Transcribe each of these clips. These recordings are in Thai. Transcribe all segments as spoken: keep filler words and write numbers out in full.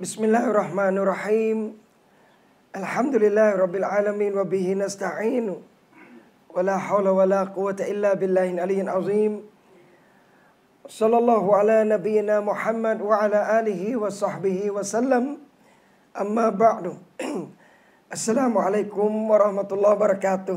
بسم الله الرحمن الرحيم الحمد لله رب العالمين وبه نستعين ولا حول ولا قوة إلا بالله العلي العظيم صلى الله على نبينا محمد وعلى آله وصحبه وسلم أما بعد السلام عليكم ورحمة الله وبركاته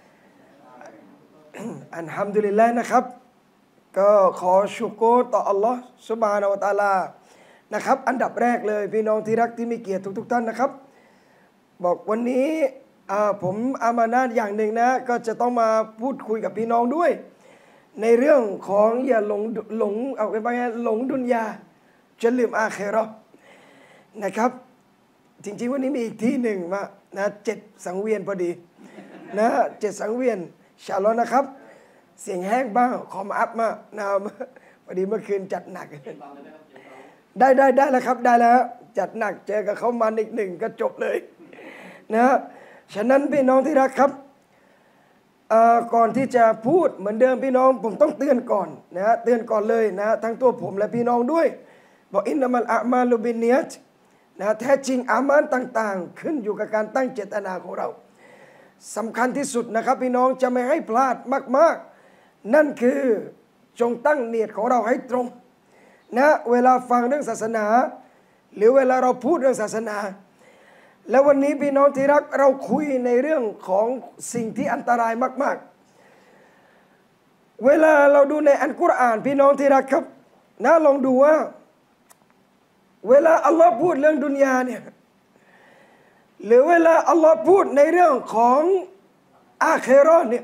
อัลฮัมดุลิลลาห์นะครับก็ขอชุกรต่ออัลลอฮ์ซุบฮานะฮูวะตะอาลานะครับอันดับแรกเลยพี่น้องที่รักที่มีเกียรติทุกๆท่านนะครับบอกวันนี้ผมอามานะห์อย่างหนึ่งนะก็จะต้องมาพูดคุยกับพี่น้องด้วยในเรื่องของอย่าหลงหลงเอาไปว่าหลงดุนยาจนลืมอาคิเราะห์นะครับจริงๆวันนี้มีอีกที่หนึ่งมานะเจ็ดสังเวียนพอดีนะเจ็ดสังเวียนอินชาอัลลอฮ์นะครับเสียงแห้งบ้างขอมาอัพมานะพอดีเมื่อคืนจัดหนักได้ได้ได้แล้วครับได้แล้วจัดหนักเจอกับเขามาอีกหนึ่งก็จบเลยนะฉะนั้นพี่น้องที่รักครับก่อนที่จะพูดเหมือนเดิมพี่น้องผมต้องเตือนก่อนนะเตือนก่อนเลยนะทั้งตัวผมและพี่น้องด้วยบอกอินนัมัลอามาลุบินนิยะตนะแท้จริงอามันต่างๆขึ้นอยู่กับการตั้งเจตนาของเราสำคัญที่สุดนะครับพี่น้องจะไม่ให้พลาดมากๆนั่นคือจงตั้งเนียดของเราให้ตรงนะเวลาฟังเรื่องศาสนาหรือเวลาเราพูดเรื่องศาสนาแล้ววันนี้พี่น้องที่รักเราคุยในเรื่องของสิ่งที่อันตรายมากๆเวลาเราดูในอัลกุรอานพี่น้องที่รักครับนะลองดูว่าเวลาอัลลอฮ์พูดเรื่องดุนยาเนี่ยหรือเวลาอัลลอฮ์พูดในเรื่องของอาคิเราะห์เนี่ย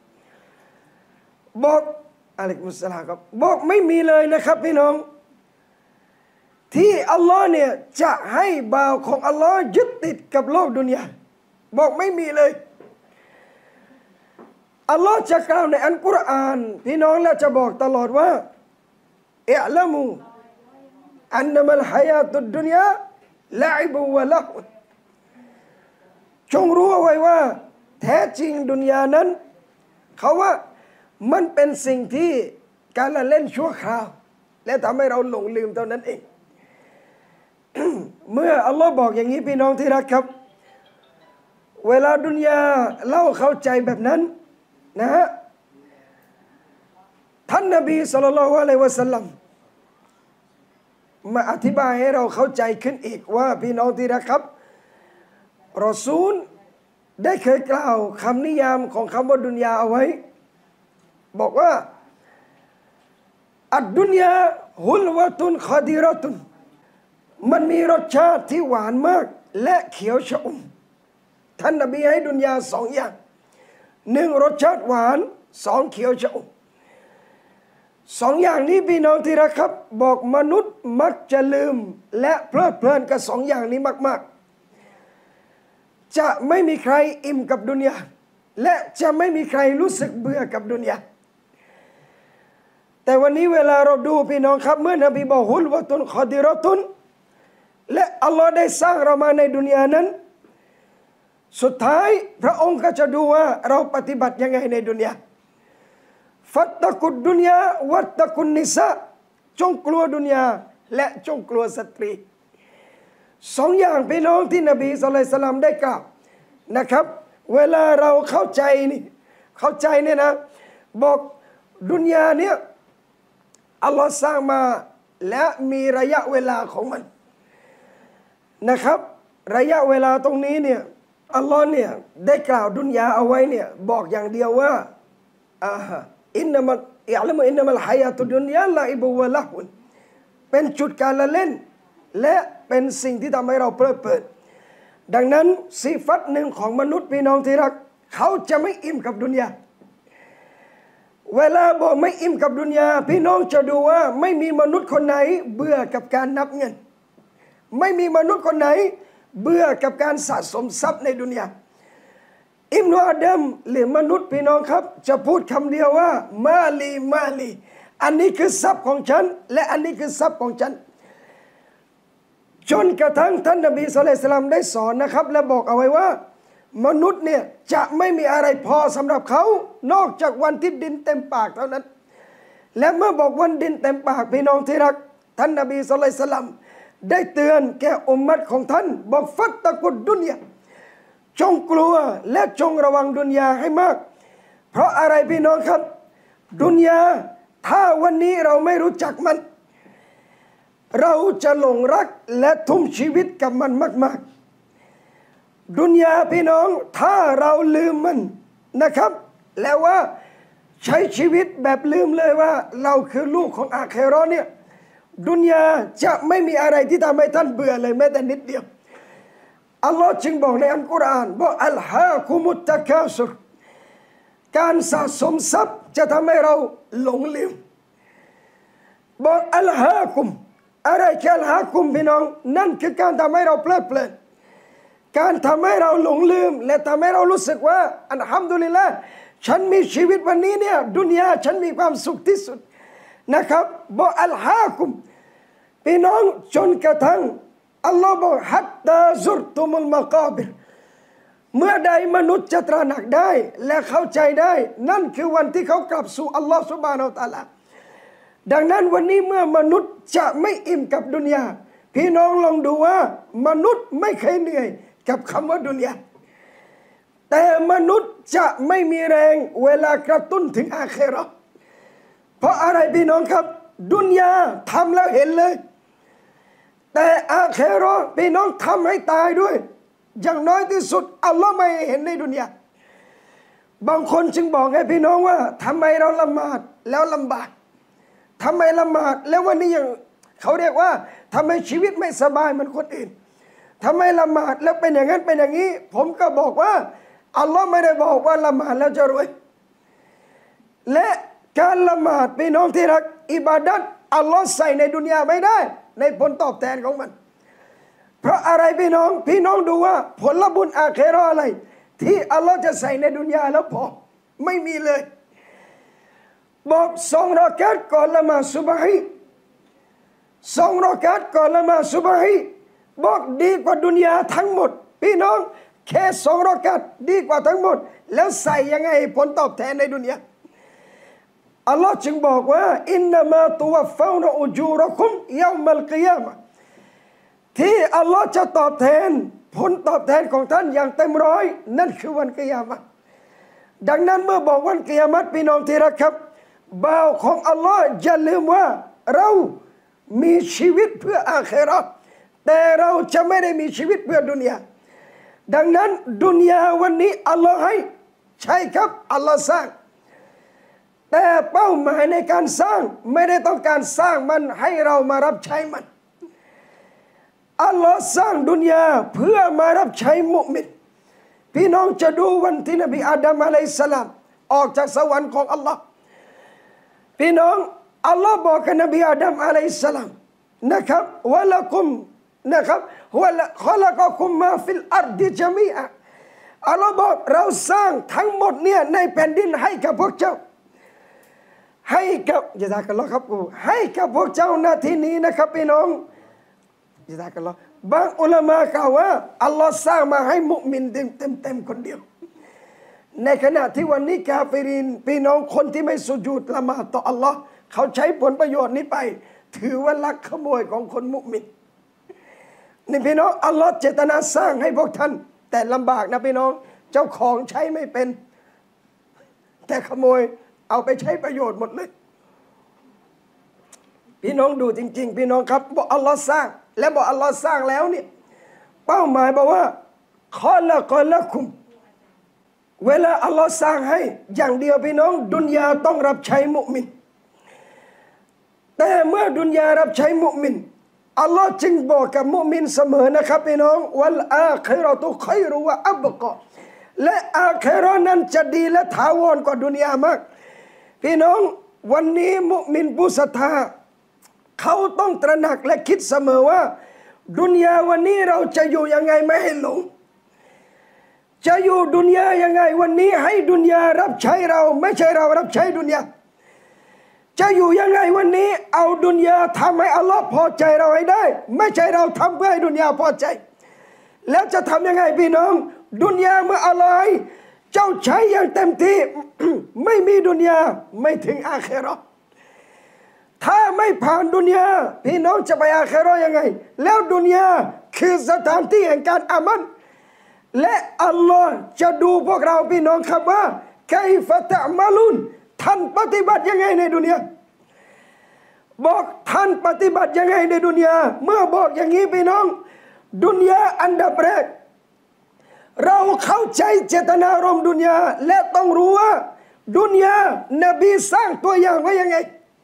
บอกอะลัยกุมุสสลามครับบอกไม่มีเลยนะครับพี่น้องที่อัลลอฮ์เนี่ยจะให้บ่าวของอัลลอฮ์ยึดติดกับโลกดุนยาบอกไม่มีเลยอัลลอฮ์จะกล่าวในอัลกุรอานพี่น้องแล้วจะบอกตลอดว่าอิอ์ละมูอันนัมัลฮายาตุดดุนยาละอิบวะละฮ์จงรู้ไว้ว่าแท้จริงดุนยานั้นเขาว่ามันเป็นสิ่งที่การละเล่นชั่วคราวและทำให้เราหลงลืมเท่านั้นเอง เมื่ออัลลอฮ์บอกอย่างนี้พี่น้องที่รักครับเวลาดุนยาเล่าเข้าใจแบบนั้นนะฮะท่านนบีศ็อลลัลลอฮุอะลัยฮิวะซัลลัมมาอธิบายให้เราเข้าใจขึ้นอีกว่าพี่น้องที่รักครับรอซูลได้เคยกล่าวคำนิยามของคำว่าดุนยาเอาไว้บอกว่าอัดดุนยาฮุลวะตุนคอดีรอตุนมันมีรสชาติที่หวานมากและเขียวชอุ่มท่านนบีให้ดุนยาสองอย่างหนึ่งรสชาติหวานสองเขียวชอุ่มสองอย่างนี้พี่น้องที่รักครับบอกมนุษย์มักจะลืมและเพลิดเพลินกับสองอย่างนี้มากๆจะไม่มีใครอิ่มกับดุนยาและจะไม่มีใครรู้สึกเบื่อกับดุนยาแต่วันนี้เวลาเราดูพี่น้องครับเมื่อนบีบอกฮุลวะตุนคอดีรอตุนและอัลลอฮ์ได้สร้างเรามาในดุนยานั้นสุดท้ายพระองค์ก็จะดูว่าเราปฏิบัติยังไงในดุนยาฟัตตะกุดดุนยาวัตตะกุนนิสะจงกลัวดุนยาและจงกลัวสตรีสองอย่างพี่น้องที่นบีศ็อลลัลลอฮุอะลัยฮิวะซัลลัมได้กล่าวนะครับเวลาเราเข้าใจนี่เข้าใจเนี่ยนะบอกดุนยาเนี่ยอัลลอฮ์สร้างมาและมีระยะเวลาของมันนะครับระยะเวลาตรงนี้เนี่ยอัลลอฮ์เนี่ยได้กล่าวดุนยาเอาไว้เนี่ยบอกอย่างเดียวว่าอ่าอินนัมัลอิอ์ละมุอินนัมัลฮายาตุดดุนยาละอิบวะละฮุนเป็นจุดการละเล่นและเป็นสิ่งที่ทำให้เราเพลิดเพลินดังนั้นสิฟัตหนึ่งของมนุษย์พี่น้องที่รักเขาจะไม่อิ่มกับดุนยาเวลาบอกไม่อิ่มกับดุนยาพี่น้องจะดูว่าไม่มีมนุษย์คนไหนเบื่อกับการนับเงินไม่มีมนุษย์คนไหนเบื่อกับการสะสมทรัพย์ในดุนยาอิบนุอาดัมหรือมนุษย์พี่น้องครับจะพูดคำเดียวว่ามาลีมาลีอันนี้คือทรัพย์ของฉันและอันนี้คือทรัพย์ของฉันจนกระทั่งท่านนบีศ็อลลัลลอฮุอะลัยฮิวะซัลลัมได้สอนนะครับและบอกเอาไว้ว่ามนุษย์เนี่ยจะไม่มีอะไรพอสำหรับเขานอกจากวันที่ดินเต็มปากเท่านั้นและเมื่อบอกวันดินเต็มปากพี่น้องที่รักท่านนบีศ็อลลัลลอฮุอะลัยฮิวะซัลลัมได้เตือนแก่อุมมัตของท่านบอกฟัตตะกุดดุนยาจงกลัวและจงระวังดุนยาให้มากเพราะอะไรพี่น้องครับดุนยาถ้าวันนี้เราไม่รู้จักมันเราจะหลงรักและทุ่มชีวิตกับมันมากๆดุนยาพี่น้องถ้าเราลืมมันนะครับแล้วว่าใช้ชีวิตแบบลืมเลยว่าเราคือลูกของอาเคเราะห์เนี่ยดุนยาจะไม่มีอะไรที่ทำให้ท่านเบื่อเลยแม้แต่นิดเดียวอัลลอฮ์จึงบอกในอัลกุรอานว่าอัลฮาคุมุตตะกาซุรการสะสมทรัพย์จะทำให้เราหลงลืมบอกอัลฮาคุมอะไรคืออัลฮาคุมพี่น้องนั่นคือการทำให้เราเพลิดเพลินการทำให้เราหลงลืมและทำให้เรารู้สึกว่าอัลฮัมดุลิลละห์ฉันมีชีวิตวันนี้เนี่ยดุนยาฉันมีความสุขที่สุดนะครับบอกอัลฮาคุมพี่น้องจนกระทั่งอัลลอฮ์บอกฮัตตาซุรตุมุลมะกาบิรเมื่อใดมนุษย์จะตระหนักได้และเข้าใจได้นั่นคือวันที่เขากลับสู่อัลลอฮ์ซุบฮานะฮูวะตะอาลาดังนั้นวันนี้เมื่อมนุษย์จะไม่อิ่มกับดุนยาพี่น้องลองดูว่ามนุษย์ไม่เคยเหนื่อยกับคำว่าดุนยาแต่มนุษย์จะไม่มีแรงเวลากระตุ้นถึงอาเคเราะห์เพราะอะไรพี่น้องครับดุนยาทำแล้วเห็นเลยแต่อาเคเราะห์พี่น้องทำให้ตายด้วยอย่างน้อยที่สุดอัลลอฮ์ไม่เห็นในดุนยาบางคนจึงบอกให้พี่น้องว่าทำไมเราละหมาดแล้วลำบากทำไมละหมาดแล้ววันนี้ยังเขาเรียกว่าทำไมชีวิตไม่สบายเหมือนคนอื่นทำไมละหมาดแล้วเป็นอย่างนั้นเป็นอย่างนี้ผมก็บอกว่าอัลลอฮ์ไม่ได้บอกว่าละหมาดแล้วจะรวยและการละหมาดพี่น้องที่รักอิบาดัตอัลลอฮ์ใส่ในดุนยาไม่ได้ในผลตอบแทนของมันเพราะอะไรพี่น้องพี่น้องดูว่าผลบุญอาเคเราะห์อะไรที่อัลลอฮ์จะใส่ในดุนยาแล้วพอไม่มีเลยบอกสองรอกาตก่อนละหมาดซุบฮีสองรอกาตก่อนละหมาดซุบฮีบอกดีกว่าดุนยาทั้งหมดพี่น้องแค่สองรอกาตดีกว่าทั้งหมดแล้วใส่ยังไงผลตอบแทนในดุนยาอัลลอฮ์จึงบอกว่าอินนามาตุวัฟฟาวนะอุจูรคุมยอมัลกิยามะห์ที่อัลลอฮ์จะตอบแทนผลตอบแทนของท่านอย่างเต็มร้อยนั่นคือวันกิยามะห์ดังนั้นเมื่อบอกวันกิยามะห์พี่น้องที่รักครับบ่าวของอัลลอฮ์อย่าลืมว่าเรามีชีวิตเพื่ออาเคเราะห์แต่เราจะไม่ได้มีชีวิตเพื่อดุนยาดังนั้นดุนยาวันนี้อัลลอฮ์ให้ใช่ครับอัลลอฮ์สร้างแต่เป้าหมายในการสร้างไม่ได้ต้องการสร้างมันให้เรามารับใช้มันอัลลอฮ์สร้างดุนยาเพื่อมารับใช้มุมินพี่น้องจะดูวันที่นบีอาดัมอะลัยฮิสสลามออกจากสวรรค์ของอัลลอฮ์พี่น้องอัลลอฮ์บอกกับนบีอาดัมอะลัยฮิสสลามนะครับวะละกุมนะครับวะละขอละกคุมมาฟิลอัรดิจามีอะอัลลอฮ์บอกเราสร้างทั้งหมดเนี่ยในแผ่นดินให้กับพวกเจ้าให้กับยะซากัลลอฮ์ครับกูให้กับพวกเจ้าหน้าที่นี้นะครับพี่น้องยะซากัลลอฮ์บางอุลามะกล่าวว่าอัลลอฮ์สร้างมาให้มุมินเต็มเต็มเต็มคนเดียวในขณะที่วันนี้กาเฟรินพี่น้องคนที่ไม่สุญูดละหมาดต่ออัลลอฮ์เขาใช้ผลประโยชน์นี้ไปถือว่าลักขโมยของคนมุมินนี่พี่น้องอัลลอฮ์เจตนาสร้างให้พวกท่านแต่ลำบากนะพี่น้องเจ้าของใช้ไม่เป็นแต่ขโมยเอาไปใช้ประโยชน์หมดเลยพี่น้องดูจริงๆพี่น้องครับบอกอัลลอฮ์สร้างและบอกอัลลอฮ์สร้างแล้วเนี่ยเป้าหมายบอกว่าขอละกอละคุมเวลาอัลลอฮ์สร้างให้อย่างเดียวพี่น้องดุนยาต้องรับใช้มุมินแต่เมื่อดุนยารับใช้มุมินอัลลอฮ์จึงบอกกับมุมินเสมอนะครับพี่น้องวัลอาคิเราะตุค็อยรุวะอับกอและอาคิเราะห์นั้นจะดีและถาวรกว่าดุนยามากพี่น้องวันนี้มุมินผู้ศรัทธาเขาต้องตระหนักและคิดเสมอว่าดุนยาวันนี้เราจะอยู่ยังไงไม่ให้หลงจะอยู่ดุนยายังไงวันนี้ให้ดุนยารับใช้เราไม่ใช่เรารับใช้ดุนยาจะอยู่ยังไงวันนี้เอาดุนยาทำให้อัลลอฮ์พอใจเราให้ได้ไม่ใช่เราทำเพื่อให้ดุนยาพอใจแล้วจะทำยังไงพี่น้องดุนยาเมื่ออะไรเจ้าใช้อย่างเต็มที่ ไม่มีดุนยาไม่ถึงอาคิเราะห์ถ้าไม่ผ่านดุนยาพี่น้องจะไปอาคิเราะห์ยังไงแล้วดุนยาคือสถานที่แห่งการอามันและอัลลอฮ์จะดูพวกเราพี่น้องครับว่าไคฟะตะมะลุนท่านปฏิบัติยังไงในดุนยาบอกท่านปฏิบัติยังไงในดุนยาเมื่อบอกอย่างนี้พี่น้องดุนยาอันดับแรกเราเข้าใจเจตนารมณ์ดุนยาและต้องรู้ว่าดุนยานบีสร้างตัวอย่างไว้ยังไง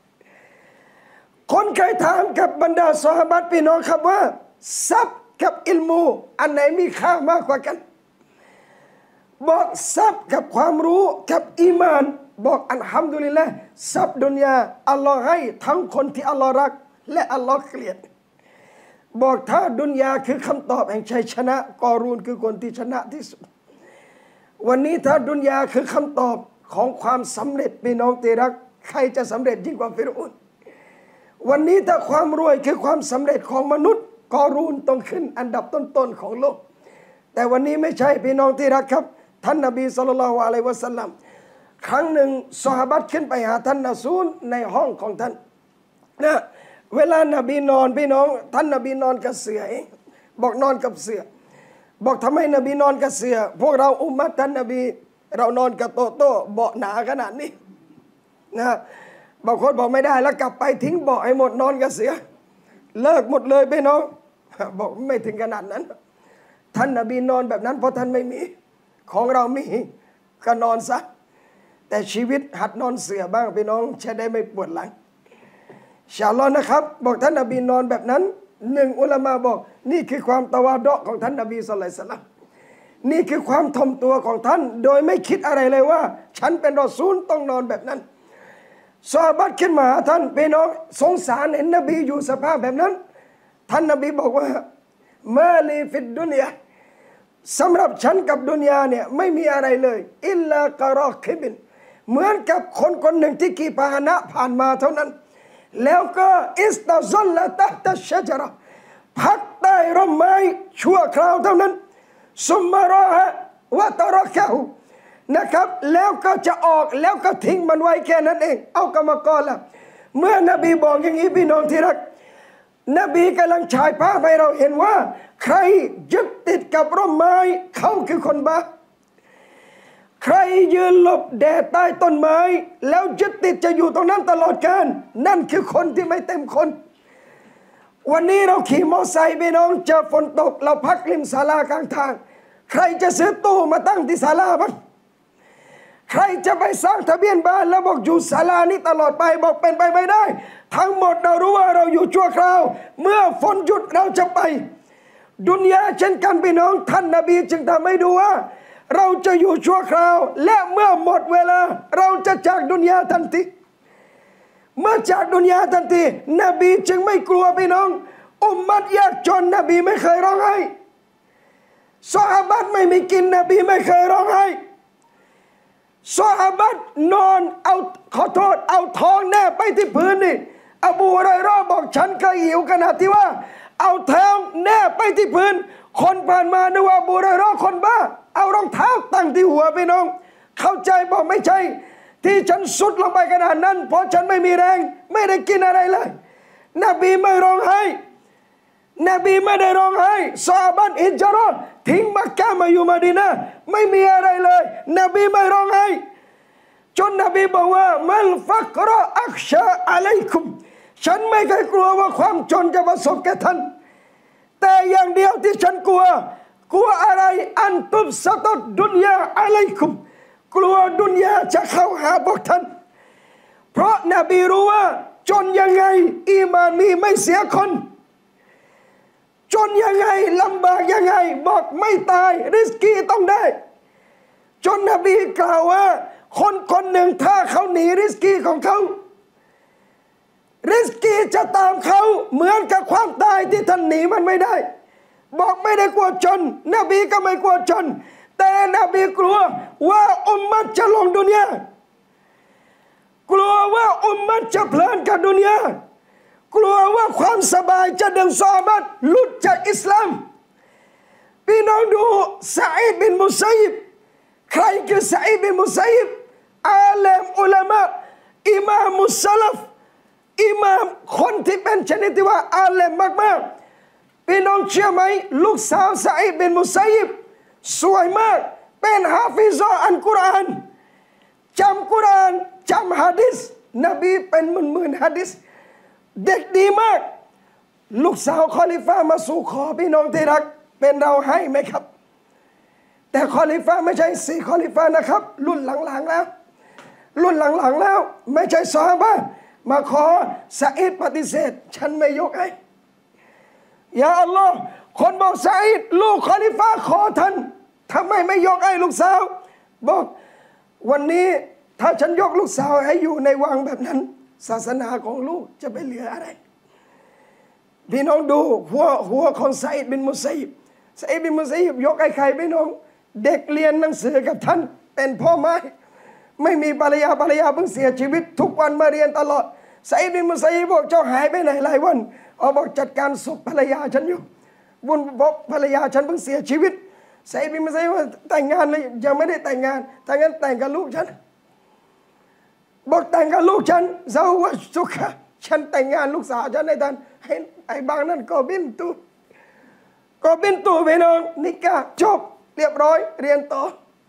คนเคยถามกับบรรดาซอฮาบะห์พี่น้องครับว่าทรัพย์กับอิลมูอันไหนมีค่ามากกว่ากันบอกทรัพย์กับความรู้กับอีมานบอกอัลฮัมดุลิลละห์ทรัพย์ดุนยาอัลลอฮ์ให้ทั้งคนที่อัลลอฮ์รักและอัลลอฮ์เกลียดบอกถ้าดุนยาคือคำตอบแห่งชัยชนะกอรูนคือคนที่ชนะที่สุดวันนี้ถ้าดุนยาคือคำตอบของความสำเร็จพี่น้องที่รักใครจะสำเร็จยิ่งกว่าฟิรเอาน์วันนี้ถ้าความรวยคือความสำเร็จของมนุษย์กอรูนต้องขึ้นอันดับต้นๆของโลกแต่วันนี้ไม่ใช่พี่น้องที่รักครับท่านนบีศ็อลลัลลอฮุอะลัยฮิวะซัลลัมครั้งหนึ่งซอฮาบะห์ขึ้นไปหาท่านรอซูลในห้องของท่านนะเวลานบีนอนพี่น้องท่านนบีนอนกับเสือเองบอกนอนกับเสือบอกทำไมนบีนอนกับเสือพวกเราอุมมะท่านนบีเรานอนกับโตโต้เบาะหนาขนาดนี้นะบางคนบอกไม่ได้แล้วกลับไปทิ้งเบาะให้หมดนอนกับเสือเลิกหมดเลยพี่น้องบอกไม่ถึงขนาดนั้นท่านนบีนอนแบบนั้นเพราะท่านไม่มีของเรามีก็นอนซะแต่ชีวิตหัดนอนเสือบ้างพี่น้องจะได้ไม่ปวดหลังอินชาอัลลอฮ์นะครับบอกท่านนบีนอนแบบนั้นหนึ่งอุลามะบอกนี่คือความตะวาดะของท่านนบีศ็อลลัลลอฮุอะลัยฮิวะซัลลัมนี่คือความถ่อมตัวของท่านโดยไม่คิดอะไรเลยว่าฉันเป็นรอซูลต้องนอนแบบนั้นซอฮาบะห์ขึ้นมาหาท่านพี่น้องสงสารเห็นนบีอยู่สภาพแบบนั้นท่านนบีบอกว่ามาลีฟิดดุนยาสำหรับฉันกับดุนยาเนี่ยไม่มีอะไรเลยอิลลากะรอคิบินเหมือนกับคนคนหนึ่งที่ขี่พาหนะผ่านมาเท่านั้นแล้วก็อิสตาซัลละตะตัชชะจเราะห์พักใต้ร่มไม้ชั่วคราวเท่านั้นซุมมารอฮะวะตะรอกะฮูนะครับแล้วก็จะออกแล้วก็ทิ้งมันไว้แค่นั้นเองเอากรรมกรละเมื่อนบีบอกอย่างนี้พี่น้องที่รักนบีกำลังฉายภาพให้เราเห็นว่าใครยึดติดกับร่มไม้เขาคือคนบ้าใครยืนหลบแดดใต้ต้นไม้แล้วยึดติดจะอยู่ตรงนั้นตลอดกาลนั่นคือคนที่ไม่เต็มคนวันนี้เราขี่มอเตอร์ไซค์ไปน้องเจอฝนตกเราพักริมศาลากลางทางใครจะซื้อตู้มาตั้งที่ศาลาบ้างใครจะไปสร้างทะเบียนบ้านแล้วบอกอยู่ศาลานี้ตลอดไปบอกเป็นไปไม่ได้ทั้งหมดเรารู้ว่าเราอยู่ชั่วคราวเมื่อฝนหยุดเราจะไปดุนยาเช่นกันพี่น้องท่านนบีจึงทำให้ดูว่าเราจะอยู่ชั่วคราวและเมื่อหมดเวลาเราจะจากดุนยาทันทีเมื่อจากดุนยาทันทีนบีจึงไม่กลัวพี่น้องอุมมัตยากจนนบีไม่เคยร้องไห้ซอฮาบะห์ไม่มีกินนบีไม่เคยร้องไห้ซอฮาบะห์นอนเอาขอโทษเอาท้องแนบไปที่พื้นนี่อบูฮุรอยเราะห์บอกฉันเคยหิวขนาดที่ว่าเอาเท้าแนบไปที่พื้นคนผ่านมานึกว่าอบูฮุรอยเราะห์คนบ้าเอารองเท้าตั้งที่หัวพี่น้องเข้าใจบอกไม่ใช่ที่ฉันสุดลงไปขนาดนั้นเพราะฉันไม่มีแรงไม่ได้กินอะไรเลยนบีไม่ร้องไห้นบีไม่ได้ร้องไห้ซอฮาบะห์อิจเราะห์ทิ้งมักกะห์มาอยู่มะดีนะห์ไม่มีอะไรเลยนบีไม่ร้องไห้จนนบีบอกว่ามัลฟักรออักชาอะลัยกุมฉันไม่เคยกลัวว่าความจนจะประสบแก่ท่านแต่อย่างเดียวที่ฉันกลัวกลัวอะไรอันตุบสะตุดดุนยาอะลัยกุมกลัวดุนยาจะเข้าหาพวกท่านเพราะนบีรู้ว่าจนยังไงอีมานมีไม่เสียคนจนยังไงลำบากยังไงบอกไม่ตายริสกีต้องได้จนนบีกล่าวว่าคนคนหนึ่งถ้าเขาหนีริสกีของเขาริสกีจะตามเขาเหมือนกับความตายที่ท่านหนีมันไม่ได้บอกไม่ได้กลัวจนนบีก็ไม่กลัวจนแต่นบีกลัวว่าอุมมัตจะลงดุนยากลัวว่าอุมมัตจะเพลินกับดุนยากลัวว่าความสบายจะดึงซอฮาบะห์หลุดจากอิสลามพี่น้องดูซะอีดบินมุซัยยิบใครคือซะอีดบินมุซัยยิบอาเลมอุลามะอิมามุสซะลัฟอิหม่ามคนที่เป็นชนิดที่ว่าอาเลมมากๆพี่น้องเชื่อไหมลูกสาวซะอีดบินมุซัยยิบสวยมากเป็นฮาฟิซะอัลกุรอานจำกุรอานจำฮะดิษนบีเป็นหมื่นๆฮะดิษเด็กดีมากลูกสาวคอลิฟามาสู่ขอพี่น้องที่รักเป็นเราให้ไหมครับแต่คอลิฟาไม่ใช่สี่คอลิฟานะครับรุ่นหลังๆแล้วรุ่นหลังๆแล้วไม่ใช่ซอฮาบะห์มาขอซะอีดปฏิเสธฉันไม่ยกให้ยาอัลลอฮ์คนบอกซะอีดลูกคอลิฟาขอท่านทำไมไม่ยกให้ลูกสาวบอกวันนี้ถ้าฉันยกลูกสาวให้อยู่ในวังแบบนั้นศาสนาของลูกจะไปเหลืออะไรพี่น้องดูหัวหัวของซะอีดบินมุซัยยิบซะอีดบินมุซัยยิบยกให้ใครพี่น้องเด็กเรียนหนังสือกับท่านเป็นพ่อไม้ไม่มีภรรยาภรรยาเพิ่งเสียชีวิตทุกวันมาเรียนตลอดซะอีดบินมุซัยยิบบอกเจ้าหายไปไหนหลายวันเอาบอกจัดการศพภรรยาฉันอยู่บุญบอกภรรยาฉันเพิ่งเสียชีวิตซะอีดบินมุซัยยิบว่าแต่งงานเลยยังไม่ได้แต่งงานถ้างั้นแต่งกับลูกฉันบอกแต่งกับลูกฉันซาวัชตุกะฉันแต่งงานลูกสาวฉันในทันให้ไอ้บางนั่นก็บินตูก็บินตูพี่น้องนิกะจบเรียบร้อยเรียนต่อ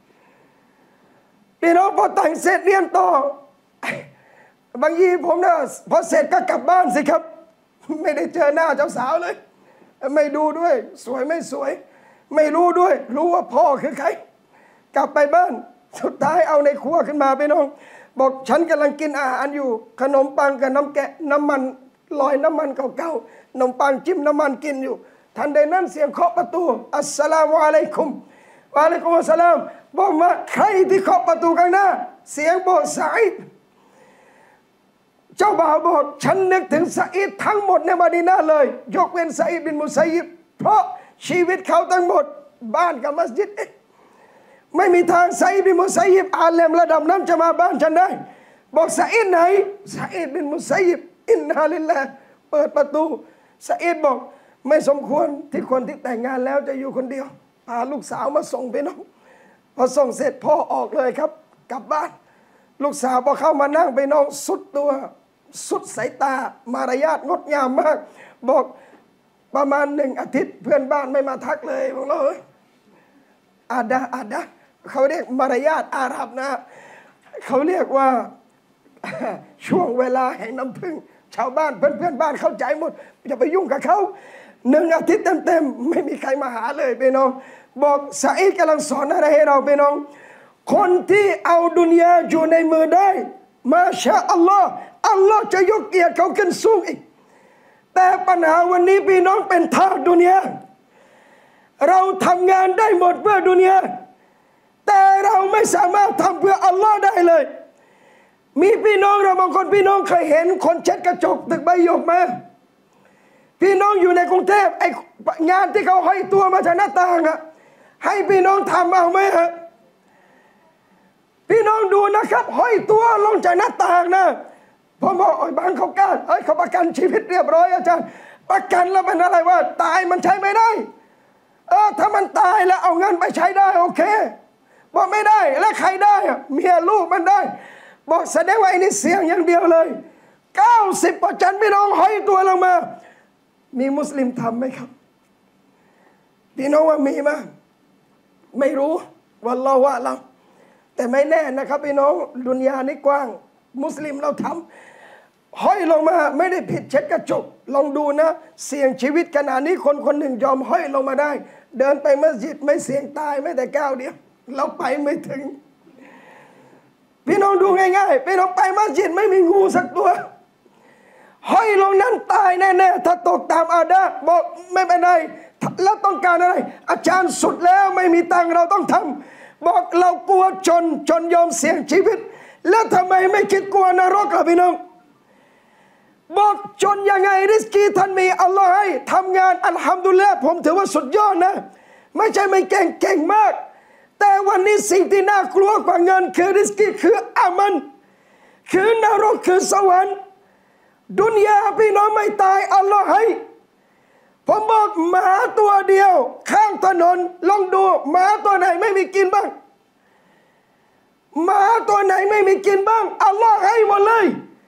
พี่น้องพอแต่งเสร็จเรียนต่อบางทีผมเนี่ยพอเสร็จก็กลับบ้านสิครับไม่ได้เจอหน้าเจ้าสาวเลยไม่ดูด้วยสวยไม่สวยไม่รู้ด้วยรู้ว่าพ่อคือใครกลับไปบ้านสุดท้ายเอาในครัวขึ้นมาพี่น้องบอกฉันกำลังกินอาหารอยู่ขนมปังกับน้ำแกะน้ำมันลอยน้ำมันเก่าๆขนมปังจิ้มน้ำมันกินอยู่ทันใดนั้นเสียงเคาะประตูอัสสลามุอะลัยกุมวะอะลัยกุมอัสสลามบอกมาใครที่เคาะประตูข้างหน้าเสียงบอกซะอีดเจ้าบ่าวบอกฉันนึกถึงซะอีดทั้งหมดในมะดีนะห์เลยยกเว้นซะอีดบินมุซัยยิบเพราะชีวิตเขาทั้งหมดบ้านกับมัสยิดไม่มีทางซะอีดบินมุซัยยิบอาเลมระดับนั้นจะมาบ้านฉันได้บอกซะอีดไหนซะอีดบินมุซัยยิบอินนาลิลลาห์เปิดประตูซะอีดบอกไม่สมควรที่คนที่แต่งงานแล้วจะอยู่คนเดียวพาลูกสาวมาส่งไปน้องพอส่งเสร็จพ่อออกเลยครับกลับบ้านลูกสาวพอเข้ามานั่งไปน้องสุดตัวสุดสายตามารยาทงดงามมากบอกประมาณหนึ่งอาทิตย์เพื่อนบ้านไม่มาทักเลยบอกเลยอาดาอาดาเขาเรียกมารยาทอาหรับนะเขาเรียกว่าช่วงเวลาแห่งน้ำพึ่งชาวบ้านเพื่อนเพื่อนบ้านเข้าใจหมดอย่าไปยุ่งกับเขาหนึ่งอาทิตย์เต็มๆไม่มีใครมาหาเลยพี่น้องบอกซะอีดกำลังสอนอะไรให้เราพี่น้องคนที่เอาดุนยาอยู่ในมือได้มาชาอัลลอฮ์อัลลอฮ์จะยกเกียรติเขาขึ้นสูงอีกแต่ปัญหาวันนี้พี่น้องเป็นทาสดุนยาเราทำงานได้หมดเพื่อดุนยาแต่เราไม่สามารถทำเพื่ออัลลอฮ์ได้เลยมีพี่น้องเราบางคนพี่น้องเคยเห็นคนเช็ดกระจกตึกใบหยกไหมพี่น้องอยู่ในกรุงเทพไองานที่เขาห้อยตัวมาจากหน้าต่างอะให้พี่น้องทำเอาไหมฮะพี่น้องดูนะครับห้อยตัวลงจากหน้าต่างนะผมบอกโอ้ยบางเขากล้าเฮ้ยเขาประกันชีวิตเรียบร้อยอาจารย์ประกันแล้วเป็นอะไรว่าตายมันใช้ไม่ได้เออถ้ามันตายแล้วเอาเงินไปใช้ได้โอเคบอกไม่ได้แล้วใครได้อะเมียลูกมันได้บอกแสดงว่าไอ้นี่เสี่ยงอย่างเดียวเลยเก้าสิบเปอร์เซ็นต์พี่น้องห้อยตัวลงมามีมุสลิมทำไหมครับพี่น้องว่ามีมั้ยไม่รู้วัลลอฮุอะลัมแต่ไม่แน่นะครับพี่น้องดุนยานี้กว้างมุสลิมเราทำห้อยลงมาไม่ได้ผิดเช็ดกระจกลองดูนะเสี่ยงชีวิตขนาดนี้คนคนหนึ่งยอมห้อยลงมาได้เดินไปมัสยิดไม่เสี่ยงตายไม่แต่ก้าวเดียวเราไปไม่ถึงพี่น้องดูง่ายๆพี่น้องไปมัสยิดไม่มีงูสักตัวห้อยลงนั้นตายแน่ๆถ้าตกตามอาดาบอกไม่เป็นไรแล้วต้องการอะไรอาจารย์สุดแล้วไม่มีตังเราต้องทำบอกเรากลัวจนจนยอมเสี่ยงชีวิตแล้วทำไมไม่คิดกลัวนรกล่ะพี่น้องบอกจนยังไงริสกีท่านมีอัลลอฮ์ให้ทำงานอัลฮัมดุลิลละห์ผมถือว่าสุดยอดนะไม่ใช่ไม่เก่งเก่งมากแต่วันนี้สิ่งที่น่ากลัวกว่าเงินคือริสกีคืออามันคือนรกคือสวรรค์ดุนยาพี่น้องไม่ตายอัลลอฮ์ให้ผมบอกหมาตัวเดียวข้างถนนลองดูหมาตัวไหนไม่มีกินบ้างหมาตัวไหนไม่มีกินบ้างอัลลอฮ์ให้หมดเลย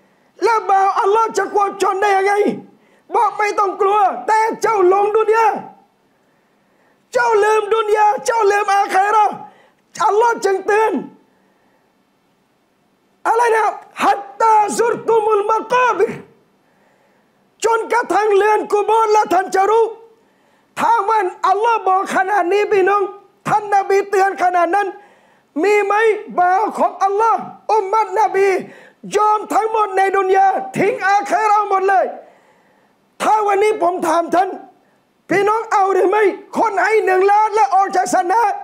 แล้วบ่าวอัลลอฮ์จะกลัวจนได้ยังไงบอกไม่ต้องกลัวแต่เจ้าหลงดุนยาเจ้าลืมดุนยาเจ้าลืมอาคิเราะห์อัลลอฮ์จึงเตือนอะไรนะฮัตตาซุรตุมุลมะกาบิรจนกระทั่งเลือนกุโบร์และท่านจะรู้ถ้าวันอัลลอฮ์บอกขนาดนี้พี่น้องท่านนบีเตือนขนาดนั้นมีไหมบ่าวของอัลลอฮ์อุมมัตนบียอมทั้งหมดในดุนยาทิ้งอาคิเราะห์หมดเลยถ้าวันนี้ผมถามท่านพี่น้องเอาหรือไม่คนให้หนึ่งล้านแล้วออกจากศาสนา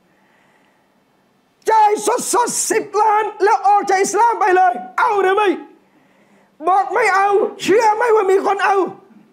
จ่ายสดสดสิบล้านแล้วออกจากอิสลามไปเลยเอาหรือไม่บอกไม่เอาเชื่อไหมว่ามีคนเอา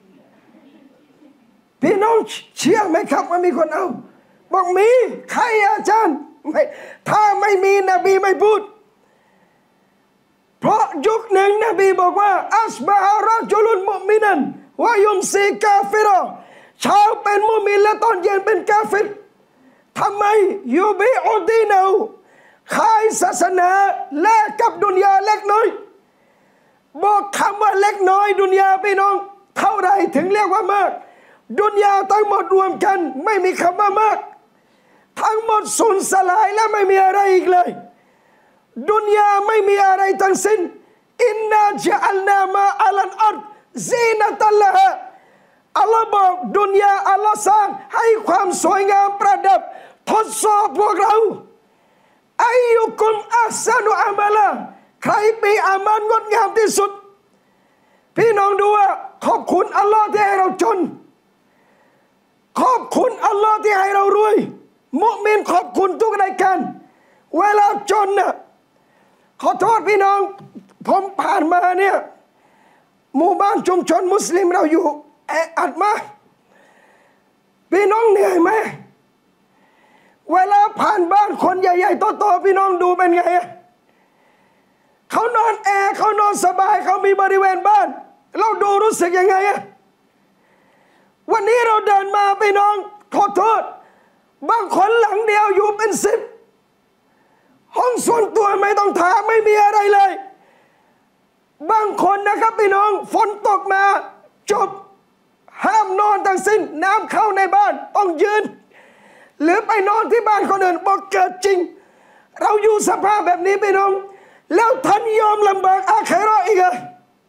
พี่น้องเชื่อไหมครับว่ามีคนเอาบอกมีใครอาจารย์ไม่ถ้าไม่มีนบีไม่พูดเพราะยุคหนึ่งนบีบอกว่าอัสบะฮะรอจุลุนมุมินันวายุมซีกาฟิรอเช้าเป็นมุมินและตอนเย็นเป็นกาฟิรทำไมยูบิอุดีนเอาขายศาสนาแลกกับดุนยาเล็กน้อยบอกคำว่าเล็กน้อยดุนยาพี่น้องเท่าไรถึงเรียกว่ามากดุนยาทั้งหมดรวมกันไม่มีคำว่ามากทั้งหมดสูญสลายและไม่มีอะไรอีกเลยดุนยาไม่มีอะไรทั้งสิ้นอินนาจะอัลนามาอัลันอัรซีนตัลละฮะอัลลอฮ์บอกดุนยาอัลลอฮ์สร้างให้ความสวยงามประดับทดสอบพวกเราอายุคุมอัสซานุอามาลาใครมีอามันงดงามที่สุดพี่น้องดูว่าขอบคุณอัลลอฮ์ที่ให้เราจนขอบคุณอัลลอฮ์ที่ให้เรารวยมุมินขอบคุณทุกรายการเวลาจนน่ะขอโทษพี่น้องผมผ่านมาเนี่ยหมู่บ้านชุมชนมุสลิมเราอยู่แออัดมากพี่น้องเหนื่อยไหมเวลาผ่านบ้านคนใหญ่ๆโตๆพี่น้องดูเป็นไงเขานอนแอร์เขานอนสบายเขามีบริเวณบ้านเราดูรู้สึกยังไงอะวันนี้เราเดินมาพี่น้องขอโทษบางคนหลังเดียวอยู่เป็นสิบห้องส่วนตัวไม่ต้องถามไม่มีอะไรเลยบางคนนะครับพี่น้องฝนตกมาจบห้ามนอนทั้งสิ้นน้ำเข้าในบ้านต้องยืนหรือไปนอนที่บ้านคนอื่นบอกเกิดจริงเราอยู่สภาพแบบนี้พี่น้องแล้วท่านยอมลำบากอาคิเราะห์อีกเหรอ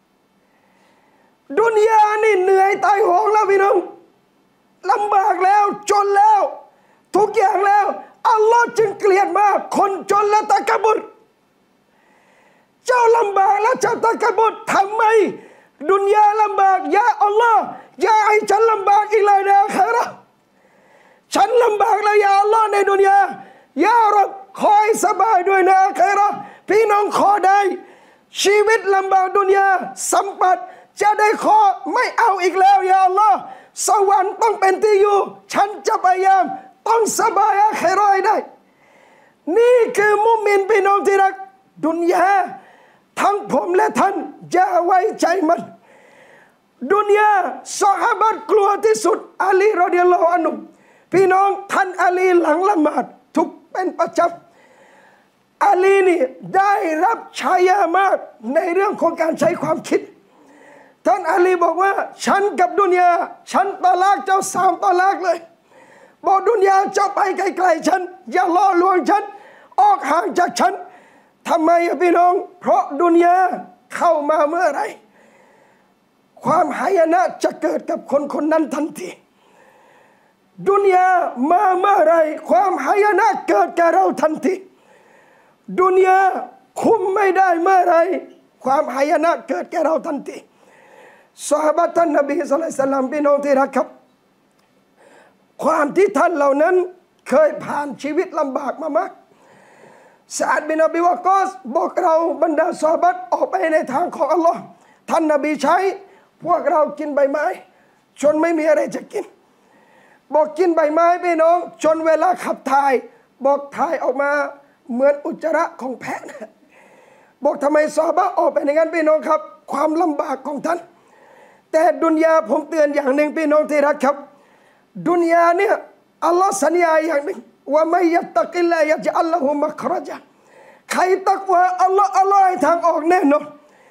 ดุนยานี่เหนื่อยตายโหงแล้วพี่น้องลำบากแล้วจนแล้วทุกอย่างแล้วอัลลอฮ์จึงเกลียดมากคนจนและตะกบุรเจ้าลำบากแล้วเจ้าตะกบุรทำไมดุนยาลำบากยาอัลลอฮ์อย่าให้ฉันลำบากอีกเลยนะอาคิเราะห์ฉันลำบากแล้วยาอัลลอฮ์ในดุนยายารับขอให้สบายด้วยนะอาคิเราะห์พี่น้องขอได้ชีวิตลำบากดุนยาสัมปัตจะได้ขอไม่เอาอีกแล้วยาอัลลอฮ์สวรรค์ต้องเป็นที่อยู่ฉันจะพยายามต้องสบายอาคิเราะห์ให้ได้นี่คือมุมินพี่น้องที่รักดุนยาทั้งผมและท่านอย่าไว้ใจมันดุนยาซอฮาบะห์กลัวที่สุดอาลีรอฎิยัลลอฮุอันฮุพี่น้องท่านอาลีหลังละหมาดทุกเป็นประจำอาลีนี่ได้รับฉายามากในเรื่องของการใช้ความคิดท่านอาลีบอกว่าฉันกับดุนยาฉันตะลากเจ้าสามตะลากเลยบอกดุนยาเจ้าไปไกลๆฉันอย่าล่อลวงฉันออกห่างจากฉันทำไมอะพี่น้องเพราะดุนยาเข้ามาเมื่อไรความหายนะจะเกิดกับคนคนนั้นทันทีดุนยามาเมื่อไรความหายนะเกิดแก่เราทันทีดุนยาคุมไม่ได้เมื่อไรความหายนะเกิดแก่เราทันทีซอฮาบะห์ท่านนบีศ็อลลัลลอฮุอะลัยฮิวะซัลลัมพี่น้องที่รักครับความที่ท่านเหล่านั้นเคยผ่านชีวิตลำบากมามากซะอัดบินอบีวะกอสบอกเราบรรดาซอฮาบะห์ออกไปในทางของอัลลอฮ์ท่านนบีใช้พวกเรากินใบไม้จนไม่มีอะไรจะกินบอกกินใบไม้พี่น้องจนเวลาขับถ่ายบอกถ่ายออกมาเหมือนอุจจาระของแพะนะบอกทำไมซอฮาบะห์ออกไปอย่างนั้นพี่น้องครับความลำบากของท่านแต่ดุนยาผมเตือนอย่างหนึ่งพี่น้องที่รักครับดุนยาเนี่ยอัลลอฮ์สัญญาอย่างหนึ่งว่าไม่ยัตตะกิลลายัจอัลลอฮุมักรจะใครตักว่าอัลลอฮ์อัลลอฮ์ให้ทางออกแน่นอน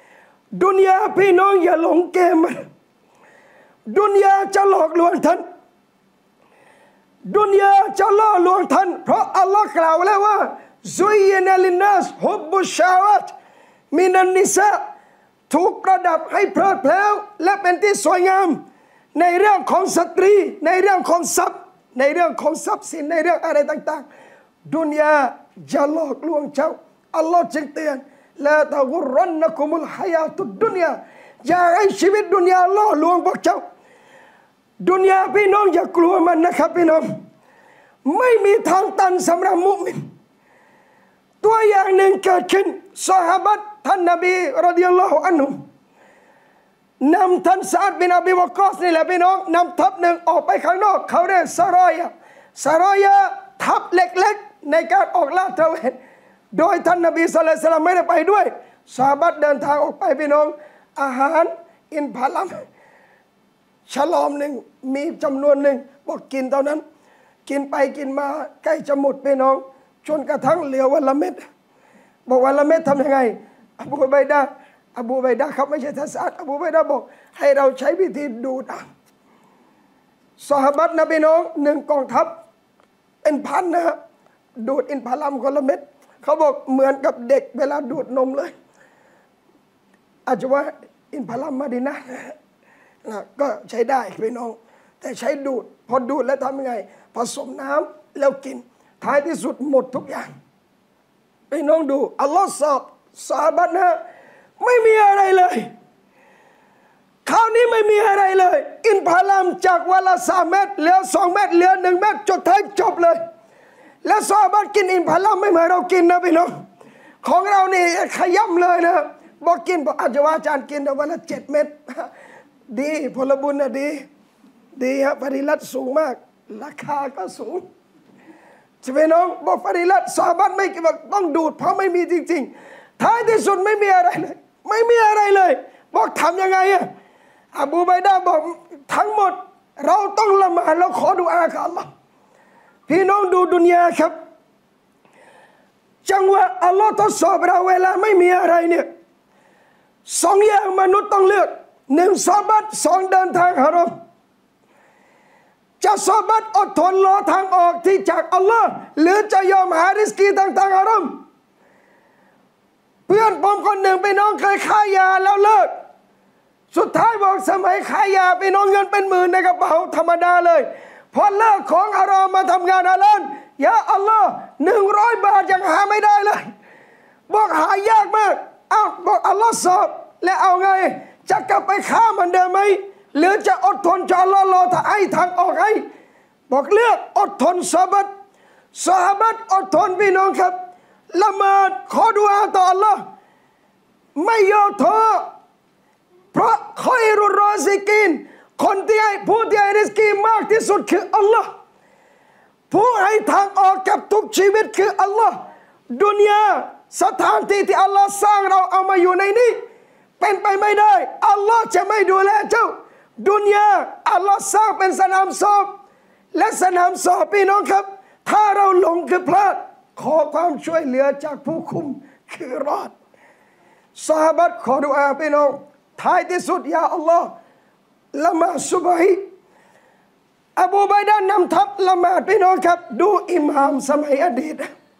ดุนยาพี่น้องอย่าหลงเกมมันดุนยาจะหลอกลวงท่านดุนยาจะล่อลวงท่านเพราะอัลลอฮ์กล่าวแล้วว่าซุยยนะลินนัสฮุบบุชาวาตมินันนิสาถูกประดับให้เพลิดเพลินและเป็นที่สวยงามในเรื่องของสตรีในเรื่องของทรัพย์ในเรื่องของทรัพย์สินในเรื่องอะไรต่างๆดุนยาจะหลอกลวงเจ้าอัลลอฮ์จึงเตือนลาตะกุรันนะกุมุลฮายาตุดดุนยาอย่าให้ชีวิตดุนยาล่อลวงพวกเจ้าดุนยาพี่น้องอย่ากลัวมันนะครับพี่น้องไม่มีทางตันสำหรับมุมินตัวอย่างหนึ่งเกิดขึ้นซอฮาบะห์ท่านนบีรอฎิยัลลอฮุอันฮุนำท่านซะอ์ดบินอบีวักกอซนี่แหละพี่น้องนำทัพหนึ่งออกไปข้างนอกเขาเรียกซารอยะซารอยะทัพเล็กๆในการออกลาดตระเวนโดยท่านนบีศ็อลลัลลอฮุอะลัยฮิวะซัลลัมไม่ได้ไปด้วยซอฮาบะห์เดินทางออกไปพี่น้องอาหารอินทผลัมฉลอมหนึ่งมีจำนวนหนึ่งบอกกินเท่านั้นกินไปกินมาใกล้จะหมดพี่น้องจนกระทั่งเหลือวันละเม็ดบอกวันละเม็ดทำยังไงอบูไบดะห์อบูไบดะห์ครับไม่ใช่ท่านซะอ์ดอบูไบดะห์บอกให้เราใช้วิธีดูดซอฮาบะห์นะพี่น้องหนึ่งกองทัพเป็นพันนะดูดอินทผลัมคนละเม็ดเขาบอกเหมือนกับเด็กเวลาดูดนมเลยอาจจะว่าอินทผลัมมาดีนะนะก็ใช้ได้พี่น้องแต่ใช้ดูดพอดูดแล้วทำยังไงผสมน้ำแล้วกินท้ายที่สุดหมดทุกอย่างพี่น้องดูอัลลอฮ์สอบซอฮาบะห์นะไม่มีอะไรเลยคราวนี้ไม่มีอะไรเลยอินทผลัมจากวันละสามเม็ดเหลือสองเม็ดเหลือหนึ่งเม็ดจดท้ายจบเลยแล้วซอฮาบะห์กินอินทผลัมไม่เหมือนเรากินนะพี่น้องของเรานี่ขย่ำเลยนะบอกกินบอกอาจจะว่าอาจารย์กินแต่วันละเจ็ดเม็ดดีผลบุญนะดีดีฮะฟาดิลัตสูงมากราคาก็สูงใช่ไหมน้องบอกฟาดิลัตซอฮาบะห์ไม่บอกต้องดูดเพราะไม่มีจริงๆท้ายที่สุดไม่มีอะไรเลยไม่มีอะไรเลยบอกทำยังไงอะอบูไบดะห์บอกทั้งหมดเราต้องละหมาดแล้วขอดุอากับอัลลอฮ์พี่น้องดูดุนยาครับจังหวะอัลลอฮ์ทดสอบเราเวลาไม่มีอะไรเนี่ยสองอย่างมนุษย์ต้องเลือกหนึ่งซอฮาบะห์สองเดินทางฮารอมจะซอฮาบะห์อดทนรอทางออกที่จากอัลลอฮ์หรือจะยอมหาริสกีต่างๆฮารอมเพื่อนผมคนหนึ่งไปน้องเคยค้ายาแล้วเลิกสุดท้ายบอกสมัยค้ายาไปน้องเงินเป็นหมื่นในกระเป๋าธรรมดาเลยพอเลิกของฮารอมมาทำงานฮาลาลยาอัลลอฮ์หนึ่งร้อยบาทยังหาไม่ได้เลยบอกหายากมากอ้าวบอกอัลลอฮ์สอบและเอาไงจะกลับไปค้าเหมือนเดิมไหมหรือจะอดทนจอรอรอถ้าไอ้ทางออกให้บอกเลือกอดทนซอฮาบะห์ซอฮาบะห์อดทนพี่น้องครับละหมาดขอดุอาต่ออัลลอฮ์ไม่ย่อท้อเพราะคอยรุรอซิกินคนที่ให้ผู้ที่ให้ริสกีมากที่สุดคืออัลลอฮ์ผู้ให้ทางออกกับทุกชีวิตคืออัลลอฮ์ดุนยาสถานที่ที่อัลลอฮ์สร้างเราเอามาอยู่ในนี้เป็นไปไม่ได้อัลลอฮ์จะไม่ดูแลเจ้าดุนยาอัลลอฮ์สร้างเป็นสนามสอบและสนามสอบพี่น้องครับถ้าเราหลงคือพลาดขอความช่วยเหลือจากผู้คุมคือรอดซอฮาบะห์ขอดุอาพี่น้องท้ายที่สุดยาอัลลอฮ์ละหมาดซุบฮีอบูไบดะห์นำทัพละหมาดพี่น้องครับดูอิหม่ามสมัยอดีต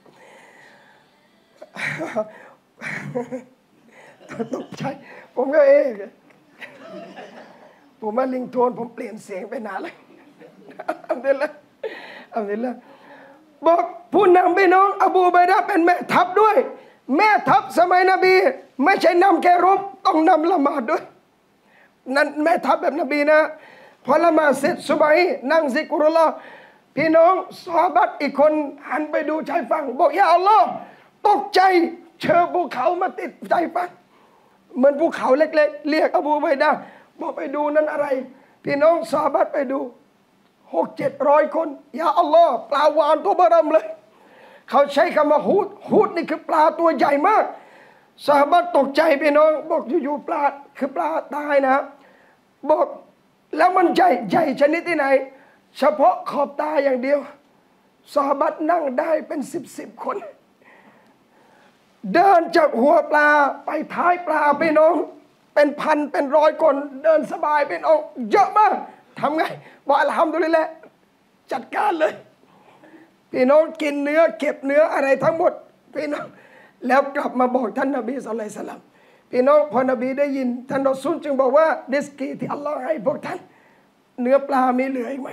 ตกใจผมก็เองผมมาลิงโทนผมเปลี่ยนเสียงไปนานเลยอัลฮัมดุลิลละห์อัลฮัมดุลิลละห์บอกผู้นำพี่น้องอบูไบดะห์เป็นแม่ทัพด้วยแม่ทัพสมัยนบีไม่ใช่นำแค่รบต้องนำละหมาดด้วยนั่นแม่ทัพแบบนบีนะพอละหมาดเสร็จซุบฮีนั่งซิกรุลลอฮ์พี่น้องซอฮาบะห์อีกคนหันไปดูชายฝั่งบอกยาอัลลอฮ์ตกใจเชิญภูเขามาติดชายฝั่งเหมือนภูเขาเล็กๆเรียกอบูไบดะห์บอกไปดูนั่นอะไรพี่น้องซอฮาบะห์ไปดูหกเจ็ดร้อยคนยาอัลลอฮ์ปลาวาฬตัวเบอร์เริ่มเลยเขาใช้คำว่าฮูดฮูดนี่คือปลาตัวใหญ่มากซอฮาบะห์ตกใจพี่น้องบอกอยู่ๆปลาคือปลาตายนะบอกแล้วมันใหญ่ใหญ่ชนิดที่ไหนเฉพาะขอบตาอย่างเดียวซอฮาบะห์นั่งได้เป็นสิบสิบคนเดินจากหัวปลาไปท้ายปลาพี่น้องเป็นพันเป็นร้อยคนเดินสบายเป็นองค์เยอะมากทำไงบอกอัลฮัมดุลิลละห์จัดการเลยพี่น้องกินเนื้อเก็บเนื้ออะไรทั้งหมดพี่น้องแล้วกลับมาบอกท่านนบีศ็อลลัลลอฮุอะลัยฮิวะซัลลัมพี่น้องพอนบีได้ยินท่านรอซูลจึงบอกว่าดิสกีที่อัลลอฮ์ให้พวกท่านเนื้อปลามีเหลืออีกไหม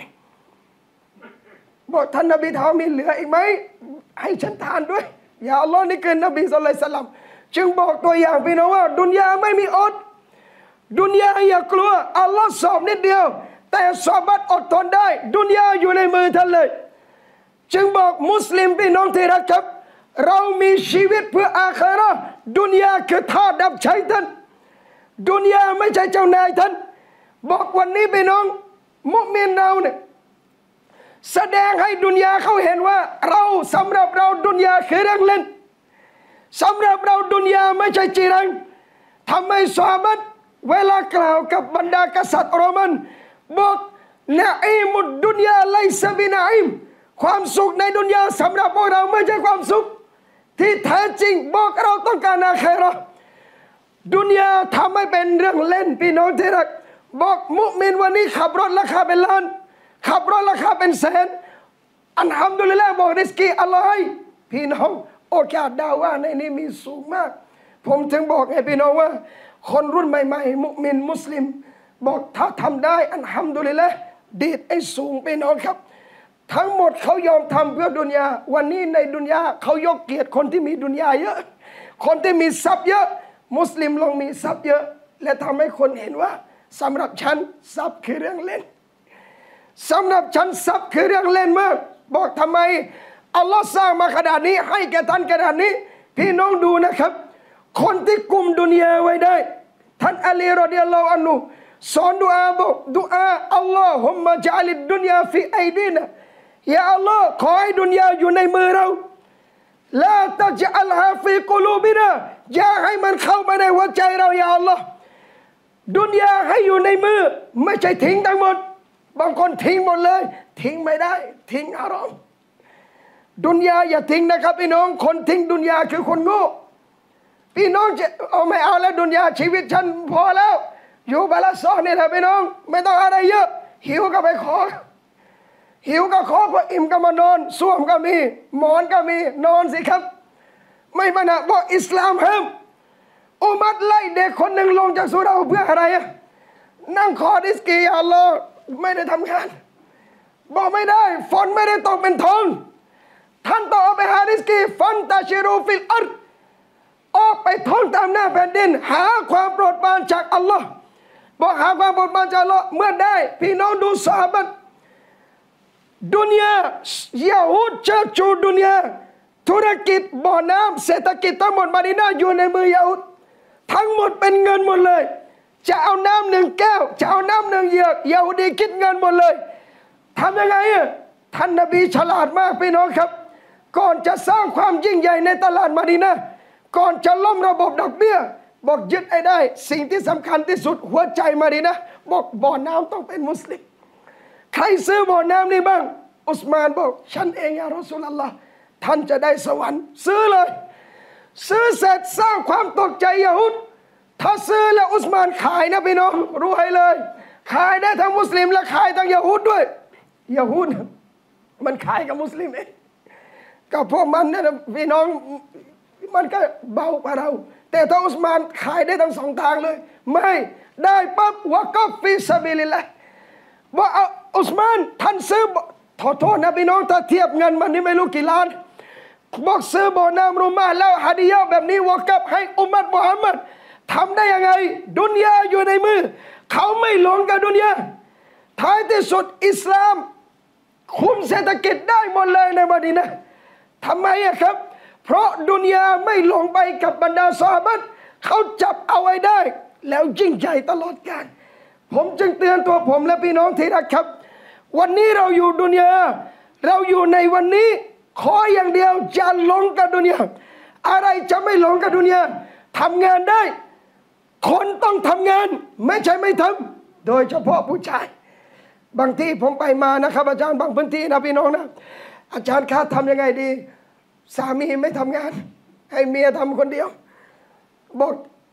บอกท่านนบีถามมีเหลืออีกไหมให้ฉันทานด้วยอย่าอัลลอฮ์นี่คือนบีศ็อลลัลลอฮุอะลัยฮิวะซัลลัมจึงบอกตัวอย่างพี่น้องว่าดุนยาไม่มีอดดุนยาอย่ากลัวอัลลอฮ์สอบนิดเดียวแต่สามารถอดทนได้ดุนยาอยู่ในมือท่านเลยจึงบอกมุสลิมพี่น้องที่รักครับเรามีชีวิตเพื่ออาคราดุนยาคือทาสรับใช้ท่านดุนยาไม่ใช่เจ้านายท่านบอกวันนี้พี่น้องมุมินเราเนี่ยแสดงให้ดุนยาเขาเห็นว่าเราสำหรับเราดุนยาคือเรื่องเล่นสำหรับเราดุนยาไม่ใช่จีรังทำไมซอฮาบะห์เวลากล่าวกับบรรดากษัตริย์โรมันบอกนะอีมุดดุนยาไลซะบินะอีมความสุขในดุนยาสำหรับพวกเราไม่ใช่ความสุขที่แท้จริงบอกเราต้องการอาคิเราะห์ดุนยาทำให้เป็นเรื่องเล่นพี่น้องที่รักบอกมุมินวันนี้ขับรถราคาเป็นล้านขับรถราคาเป็นแสนอัลฮัมดุลิลลาห์บอกริสกีอัลลอฮ์ให้พี่น้องโอกาสดาว่าในนี้มีสูงมากผมถึงบอกให้พี่น้องว่าคนรุ่นใหม่ๆมุมินมุสลิมบอกถ้าทำได้อัลฮัมดุลิลลาห์ดีดไอ้สูงพี่น้องครับทั้งหมดเขายอมทำเพื่อดุนยาวันนี้ในดุนยาเขายกเกียรติคนที่มีดุนยาเยอะคนที่มีทรัพย์เยอะมุสลิมลองมีทรัพย์เยอะและทำให้คนเห็นว่าสำหรับฉันทรัพย์คือเรื่องเล่นสำหรับฉันทรัพย์คือเรื่องเล่นมากบอกทำไมอัลลอฮ์สร้างมาขนาดนี้ให้แก่ท่านขนาดนี้พี่น้องดูนะครับคนที่กุมดุนยาไว้ได้ท่านอาลีรอฎิยัลลอฮุอันฮุสอนดุอาบอกดุอาอัลลอฮุมมะญะลิดดุนยาฟิไอดีนะยาอัลลอฮ์ขอให้ดุนยาอยู่ในมือเราลาตัจอัลฮาฟีกุลูบินะอย่าให้มันเข้ามาในหัวใจเรายาอัลลอฮ์ดุนยาให้อยู่ในมือไม่ใช่ทิ้งทั้งหมดบางคนทิ้งหมดเลยทิ้งไม่ได้ทิ้งอารมณ์ดุนยาอย่าทิ้งนะครับพี่น้องคนทิ้งดุนยาคือคนโง่พี่น้องจะเอาไม่เอาแล้วดุนยาชีวิตฉันพอแล้วอยู่บาลาซอนี่แหละพี่น้องไม่ต้องอะไรเยอะหิวก็ไปขอหิวก็ขอพออิ่มก็มานอนส้วมก็มีหมอนก็มีนอนสิครับไม่มานะบอกอิสลามห้ามอุมัดไล่เด็กคนหนึ่งลงจากสุราเพื่ออะไรอะนั่งคอดิสกีอัลลอฮ์ไม่ได้ทำงานบอกไม่ได้ฝนไม่ได้ตกเป็นทองท่านต้องเอาไปหาดิสกีฟันตาชิรูฟิลอัรออกไปท่องตามหน้าแผ่นดินหาความโปรดปรานจากอัลลอฮ์บอกหาความโปรดปรานจากอัลลอฮ์เมื่อได้พี่น้องดูซอฮาบะห์ดุนยายาฮูดเชิดชูดุนยาธุรกิจบ่อน้ำเศรษฐกิจทั้งหมดมะดีนะห์อยู่ในมือยาฮูดทั้งหมดเป็นเงินหมดเลยจะเอาน้ำหนึ่งแก้วจะเอาน้ำหนึ่งเหยือกยาฮูดีคิดเงินหมดเลยทำยังไงอ่ะท่านนบีฉลาดมากพี่น้องครับก่อนจะสร้างความยิ่งใหญ่ในตลาดมะดีนะห์ก่อนจะล้มระบบดอกเบี้ยบอกยึดให้ได้สิ่งที่สำคัญที่สุดหัวใจมะดีนะห์บอกบ่อน้ำต้องเป็นมุสลิมใครซื้อบ่อน้ำนี้บ้างอุสมานบอกฉันเองยารอซูลุลลอฮ์ท่านจะได้สวรรค์ซื้อเลยซื้อเสร็จสร้างความตกใจยะฮูดถ้าซื้อแล้วอุสมานขายนะพี่น้องรู้ให้เลยขายได้ทั้งมุสลิมและขายทั้งยะฮูดด้วยยะฮูดมันขายกับมุสลิมเองกับพวกมันเนี่ยพี่น้องมันก็เบากว่าเราแต่ถ้าอุสมานขายได้ทั้งสองทางเลยไม่ได้ปั๊บวะกัฟฟิซะบิลิลลาห์ว่าอุสมานท่านซื้อขอโทษนะพี่น้องถ้าเทียบเงินมันนี่ไม่รู้กี่ล้านบอกซื้อบ่อน้ำรุมาแล้วฮะดียะแบบนี้วะกับให้อุมมัตมุฮัมมัดทำได้ยังไงดุนยาอยู่ในมือเขาไม่หลงกับดุนยาท้ายที่สุดอิสลามคุมเศรษฐกิจได้หมดเลยในมะดีนะห์ทำไมอะครับเพราะดุนยาไม่หลงไปกับบรรดาซอฮาบะห์เขาจับเอาไว้ได้แล้วยิ่งใหญ่ตลอดกาลผมจึงเตือนตัวผมและพี่น้องที่รักครับวันนี้เราอยู่ดุนยาเราอยู่ในวันนี้ขออย่างเดียวจะหลงกับดุนยาอะไรจะไม่หลงกับดุนยาทำงานได้คนต้องทำงานไม่ใช่ไม่ทำโดยเฉพาะผู้ชายบางที่ผมไปมานะครับอาจารย์บางพื้นที่นะพี่น้องนะอาจารย์คะทำยังไงดีสามีไม่ทำงานให้เมียทำคนเดียวบอก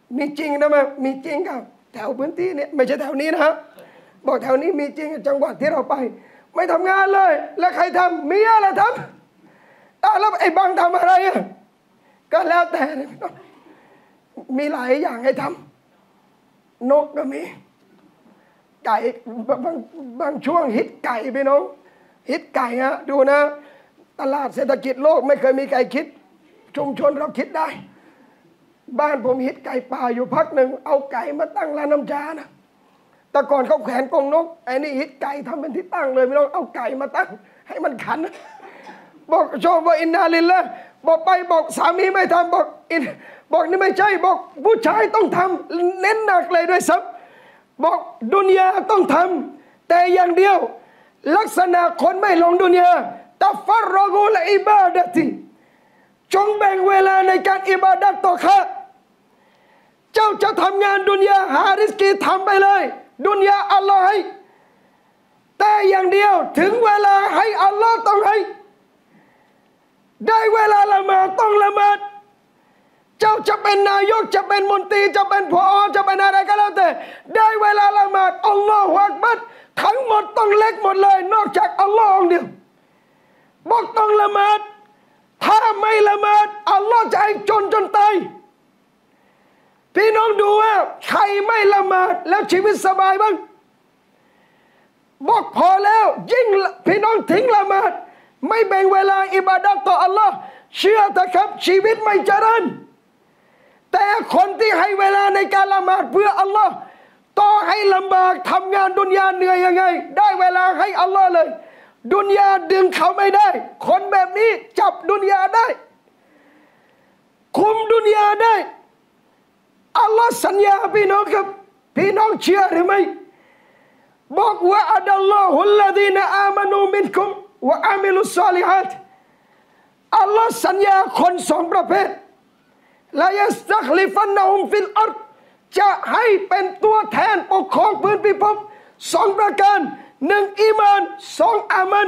มีจริงนะมั้ยมีจริงครับแถวพื้นที่เนี่ยไม่ใช่แถวนี้นะฮะบอกแถวนี้มีจริงจังหวัดที่เราไปไม่ทำงานเลยแล้วใครทำเมียแหละทำอ้าวแล้วไอ้บังทำอะไรอ่ะก็แล้วแต่มีหลายอย่างให้ทำนกก็มีไก่บางบางช่วงฮิตไก่พี่น้องฮิตไก่ฮะดูนะตลาดเศรษฐกิจโลกไม่เคยมีไก่คิดชุมชนเราคิดได้บ้านผมฮิตไก่ป่าอยู่พักหนึ่งเอาไก่มาตั้งร้านน้ำชานะแต่ก่อนเขาแขวนกรงนกไอ้นี่ฮิตไก่ทำเป็นที่ตั้งเลยพี่น้องเอาไก่มาตั้งให้มันขันบอกชอบว่าอินนาลิลละบอกไปบอกสามีไม่ทำบอกอินบอกนี่ไม่ใช่บอกผู้ชายต้องทำเน้นหนักเลยด้วยซ้ำบอกดุนยาต้องทำแต่อย่างเดียวลักษณะคนไม่ลงดุนยาตัฟรรกูลอิบาดะติจงแบ่งเวลาในการอิบาดัตต่อข้าเจ้าจะทำงานดุนยาหาริสกีทำไปเลยดุนยาอัลลอฮ์ให้แต่อย่างเดียวถึงเวลาให้อัลลอฮ์ต้องให้ได้เวลาละหมาดต้องละหมาดเจ้าจะเป็นนายกจะเป็นมนตรีจะเป็นผอจะเป็นอะไรก็แล้วแต่ได้เวลาละหมาดอัลลอฮฺอักบัรทั้งหมดต้องเล็กหมดเลยนอกจากอัลลอฮ์องเดียวบอกต้องละหมาดถ้าไม่ละหมาดอัลลอฮ์จะให้จนจนตายพี่น้องดูว่าใครไม่ละหมาดแล้วชีวิตสบายบ้างบอกพอแล้วยิ่งพี่น้องทิ้งละหมาดไม่แบ่งเวลาอิบาดัตต่ออัลลอฮ์เชื่อเถอะครับชีวิตไม่เจริญแต่คนที่ให้เวลาในการละหมาดเพื่ออัลลอฮ์ต่อให้ลำบากทำงานดุนยาเหนื่อยยังไงได้เวลาให้อัลลอฮ์เลยดุนยาดึงเขาไม่ได้คนแบบนี้จับดุนยาได้คุมดุนยาได้อัลลอฮ์สัญญาพี่น้องครับพี่น้องเชื่อหรือไม่บอกว่าอัลลอฮุลลดีนอามานูมินคุมวะอามิลุสซอลิฮัตอัลลอฮ์สัญญาคนสองประเภทลายัสตัคลิฟันนะฮุมฟิลอัรฎ์จะให้เป็นตัวแทนปกครองพื้นพิภพสองประการหนึ่งอีมานสองอามัน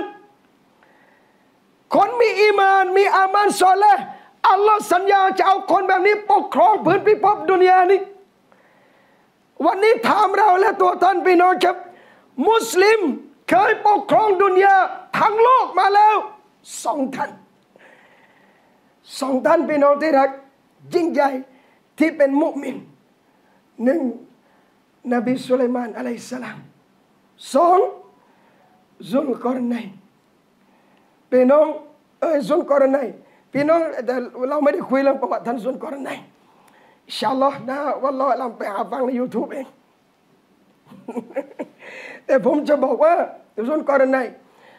คนมีอีมานมีอามันซอเลห์อัลลอฮ์สัญญาจะเอาคนแบบนี้ปกครองพื้นพิภพดุนยานี้วันนี้ถามเราและตัวท่านพี่น้องครับมุสลิมเคยปกครองดุนยาทั้งโลกมาแล้วสองท่านสองท่านพี่น้องที่รักยิ่งใหญ่ที่เป็นมุมินหนึ่งนบีสุลัยมานอะลัยฮิสสลามสองซุลกอรนัยน์พี่น้องเอ้ยซุลกอรนัยน์พี่น้องแต่เราไม่ได้คุยเรื่องประวัติท่านซุลกอรนัยน์อินชาอัลลอฮ์นะวัลลอฮ์เราไปหาฟังใน YouTube เอง แต่ผมจะบอกว่าซุลกอรนัยน์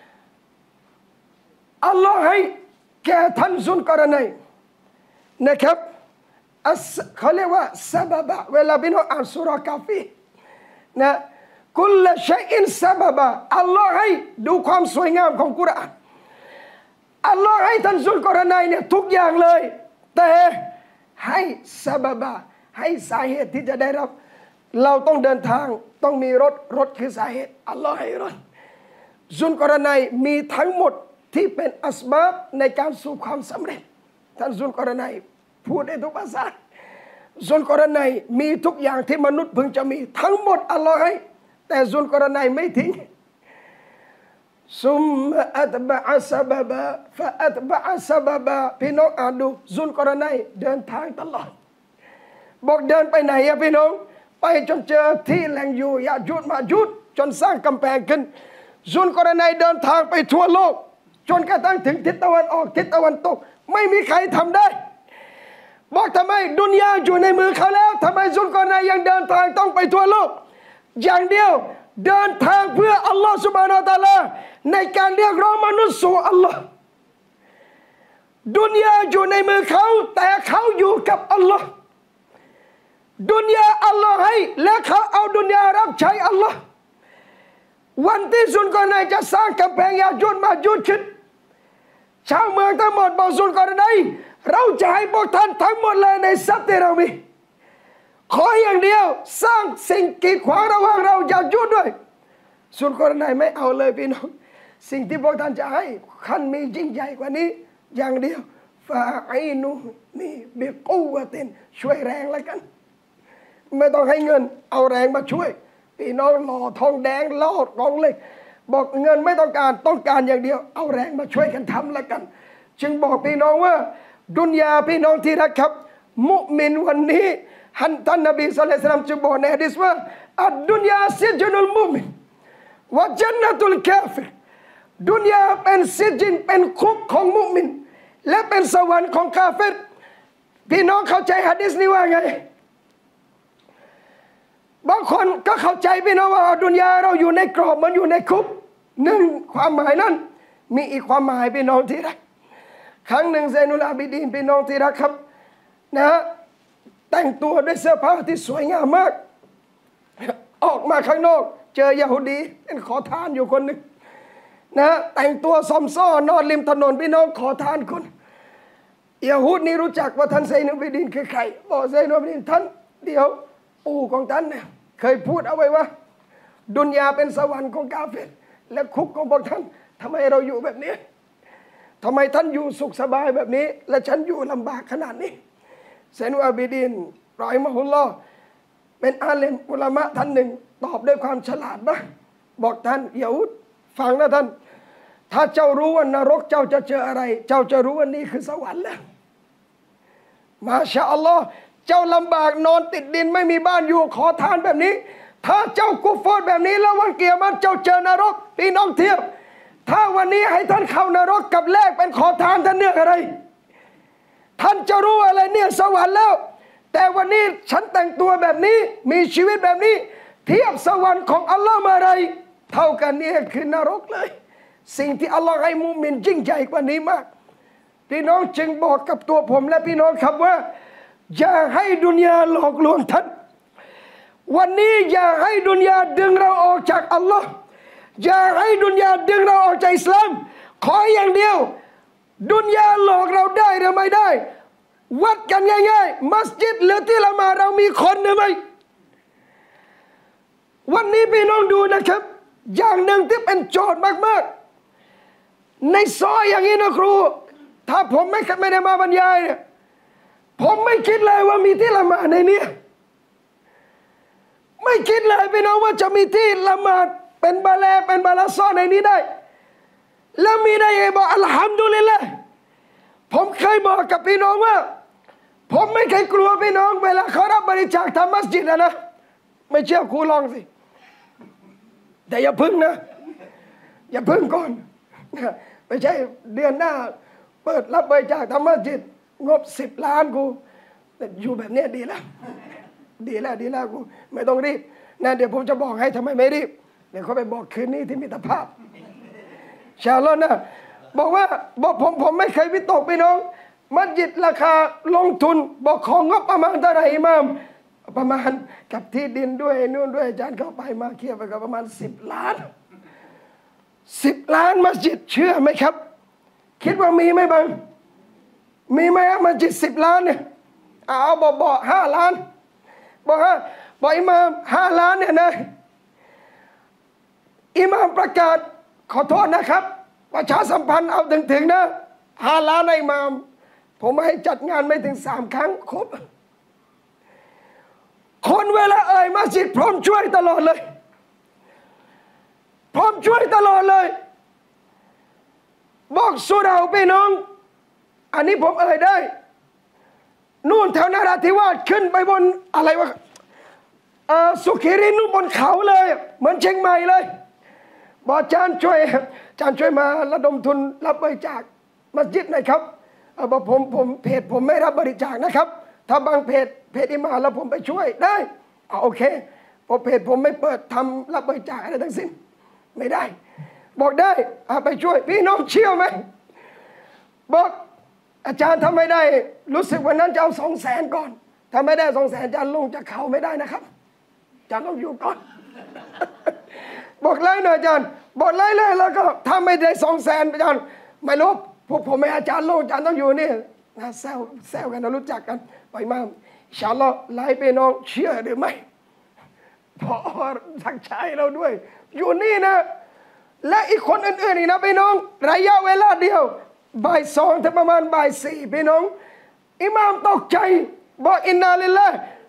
อัลลอฮ์ให้แก่ท่านซุลกอรนัยน์นะครับเขาเรียกว่าซาบะบะเวลาพี่น้องอ่านสุรากาฟีนะกุลชัยอินซาบะบะอัลลอฮ์ให้ดูความสวยงามของกุรอานอัลลอฮ์ให้ท่านซุลกอรนัยน์เนี่ยทุกอย่างเลยแต่ให้ซาบะบะให้สาเหตุที่จะได้รับเราต้องเดินทางต้องมีรถรถคือสาเหตุอัลลอฮ์ให้รถซุลกอรนัยน์มีทั้งหมดที่เป็นอัสบับในการสู่ความสำเร็จท่านซุลกอรนัยน์พูดได้ทุกภาษาซุลกอรนัยน์มีทุกอย่างที่มนุษย์พึงจะมีทั้งหมดอัลลอฮ์ให้แต่ซุลกอรนัยน์ไม่ทิ้งซุมอัตบะอัสบะบะฟะอัตบะอัสบะบะพี่น้องอ่านดูซุลกอรนัยน์เดินทางตลอดบอกเดินไปไหนอะพี่น้องไปจนเจอที่แหล่งอยู่ยาจุดมาจุดจนสร้างกำแพงขึ้นซุลกอรนัยน์เดินทางไปทั่วโลกจนกระทั่งถึงทิศตะวันออกทิศตะวันตกไม่มีใครทำได้บอกทำไมดุนยาอยู่ในมือเขาแล้วทำไมซุลกอรนัยน์ยังเดินทางต้องไปทั่วโลกอย่างเดียวเดินทางเพื่ออัลลอฮฺซุบฮานะฮูวะตะอาลาในการเรียกร้องมนุษย์สู่อัลลอฮ์ดุนยาอยู่ในมือเขาแต่เขาอยู่กับอัลลอฮ์ดุนยาอัลลอฮ์ให้และเขาเอาดุนยารับใช้อัลลอฮ์วันที่ซุลกอรนัยน์จะสร้างกำแพงยาจุดมาจุดขึ้นชาวเมืองทั้งหมดบอกซุลกอรนัยน์เราจะให้พวกท่านทั้งหมดเลยในทรัพย์ที่เรามีขออย่างเดียวสร้างสิ่งกีดขวางระหว่างเราอย่ายุ่งด้วยซุลกอรนัยน์ไม่เอาเลยพี่น้องสิ่งที่พวกท่านจะให้ขั้นมียิ่งใหญ่กว่านี้อย่างเดียวฟาอินุนี่บิกุวะตินช่วยแรงแล้วกันไม่ต้องให้เงินเอาแรงมาช่วยพี่น้องหล่อทองแดงลอดกองเหล็กบอกเงินไม่ต้องการต้องการอย่างเดียวเอาแรงมาช่วยกันทำแล้วกันจึงบอกพี่น้องว่าดุนยาพี่น้องที่รักครับมุมินวันนี้ท่านนบีศ็อลลัลลอฮุอะลัยฮิวะซัลลัมจึงบอกในหะดีษว่าอัดดุนยาซิจนุลมุมินวะญันนะตุลกาฟิรดุนยาเป็นซิจินเป็นคุกของมุมินและเป็นสวรรค์ของกาเฟรพี่น้องเข้าใจหะดีษนี้ว่าไงบางคนก็เข้าใจพี่น้องว่าดุนยาเราอยู่ในกรอบมันอยู่ในคุกหนึ่งความหมายนั้นมีอีกความหมายพี่น้องที่รักครั้งหนึ่งไซนุลอาบิดีนพี่น้องที่รักครับนะฮะแต่งตัวด้วยเสื้อผ้าที่สวยงามมากออกมาข้างนอกเจอยาฮูดีเป็นขอทานอยู่คนหนึ่งนะแต่งตัวซอมซ้อนอนริมถนนพี่น้องขอทานคนยาฮูดนี่รู้จักว่าท่านไซนุลอาบิดีนคือใครบอกไซนุลอาบิดีนท่านเดี๋ยวปู่ของท่านเนี่ยเคยพูดเอาไว้ว่าดุนยาเป็นสวรรค์ของกาเฟรและคุกของพวกท่านทำไมเราอยู่แบบนี้ทำไมท่านอยู่สุขสบายแบบนี้และฉันอยู่ลำบากขนาดนี้ไซนุลอาบิดีนรอฮิมะฮุลลอฮ์เป็นอาเลมอุลามะท่านหนึ่งตอบด้วยความฉลาดบ้างบอกท่านยาฮูดฟังนะท่านถ้าเจ้ารู้ว่านรกเจ้าจะเจออะไรเจ้าจะรู้ว่านี่คือสวรรค์แล้วมาชาอัลลอฮ์เจ้าลำบากนอนติดดินไม่มีบ้านอยู่ขอทานแบบนี้ถ้าเจ้ากุฟรแบบนี้แล้ววันเกียรติเจ้าเจอนรกพี่น้องเทียบถ้าวันนี้ให้ท่านเข้านรกกับแลกเป็นขอทานท่านเลือกอะไรท่านจะรู้อะไรเนี่ยสวรรค์แล้วแต่วันนี้ฉันแต่งตัวแบบนี้มีชีวิตแบบนี้เทียบสวรรค์ของอัลลอฮ์มาอะไรเท่ากันนี่คือนรกเลยสิ่งที่อัลลอฮ์ให้มุมินยิ่งใหญ่กว่านี้มากพี่น้องจึงบอกกับตัวผมและพี่น้องครับว่าอย่าให้ดุนยาหลอกลวงท่านวันนี้อย่าให้ดุนยาดึงเราออกจากอัลลอฮ์อย่าให้ดุนยาดึงเราออกจากอิสลามขออย่างเดียวดุนยาหลอกเราได้หรือไม่ได้วัดกันง่ายๆมัสยิดหรือที่ละหมาดเรามีคนหรือไม่วันนี้พี่น้องดูนะครับอย่างหนึ่งที่เป็นโจทย์มากๆในซอยอย่างนี้นะครูถ้าผมไม่ไม่ได้มาบรรยายเนี่ยผมไม่คิดเลยว่ามีที่ละหมาดในนี้ไม่คิดเลยพี่น้องว่าจะมีที่ละหมาดเป็นบาเลเป็นบาลาซอในนี้ได้แล้วมีได้ยังไงบอกอัลฮัมดุลิลละห์ผมเคยบอกกับพี่น้องว่าผมไม่เคยกลัวพี่น้องเวลาเขารับบริจาคทำมัสยิดนะนะไม่เชื่อครูลองสิแต่อย่าพึ่งนะอย่าพึ่งก่อนไม่ใช่เดือนหน้าเปิดรับบริจาคทำมัสยิดงบสิบล้านกูอยู่แบบนี้ดีแล้วดีแล้วดีแล้วกูไม่ต้องรีบนะเดี๋ยวผมจะบอกให้ทำไมไม่รีบเดี๋ยวเขาไปบอกคืนนี้ที่มิตรภาพชาลอนนะบอกว่าบอกผมผมไม่เคยวิตกพี่น้องมัสยิดราคาลงทุนบอกของงบประมาณเท่าไหร่อิหม่ามประมาณกับที่ดินด้วยนู่นด้วยอาจารย์เข้าไปมาเคลียร์ไปกับประมาณสิบล้านสิบล้านมัสยิดเชื่อไหมครับคิดว่ามีไหมบ้างมีไหมมัสยิดสิบล้านเนี่ยเอาบอกบอกห้าล้านบอกฮะบอกอิหม่ามห้าล้านเนี่ยนะอิหม่ามประกาศขอโทษนะครับประชาสัมพันธ์เอาถึงๆนะห้าล้านอิหม่ามผมให้จัดงานไม่ถึงสามครั้งครบคนเวลาเอ่ยมัสยิดพร้อมช่วยตลอดเลยพร้อมช่วยตลอดเลยบอกสุเราพี่น้องอันนี้ผมเอ่ยได้นู่นแถวนราธิวาสขึ้นไปบนอะไรวะสุขีรินนู่นบนเขาเลยเหมือนเชียงใหม่เลยบอกอาจารย์ช่วยอาจารย์ช่วยมาระดมทุนรับบริจาคมัสยิดหน่อยครับบอกผมผมเพจผมไม่รับบริจาคนะครับถ้าบางเพจเพจอิหม่ามแล้วผมไปช่วยได้เอาโอเคเพราะเพจผมไม่เปิดทำรับบริจาคอะไรทั้งสิ้นไม่ได้บอกได้ไปช่วยพี่น้องเชื่อไหมบอกอาจารย์ทำไม่ได้รู้สึกวันนั้นจะเอาสองแสนก่อนถ้าไม่ได้สองแสนอาจารย์ลงจากเขาไม่ได้นะครับอาจารย์ต้องอยู่ก่อนบอกไล่หน่อยอาจารย์บอกไล่เลยแล้วก็ถ้าไม่ได้สองแสนอาจารย์ไม่รู้พวกผมไม่อาจารย์ลงอาจารย์ต้องอยู่นี่นะแซวแซวกันเรารู้จักกันไปมาอินชาอัลลอฮ์ไล่ไปน้องเชื่อหรือไม่พอทักชายเราด้วยอยู่นี่นะและอีกคนอื่นๆอีกนะพี่น้องระยะเวลาเดียวบ่ายสองถึงประมาณบ่ายสี่พี่น้องอิหม่ามตกใจบอกอินนาลิลลาห์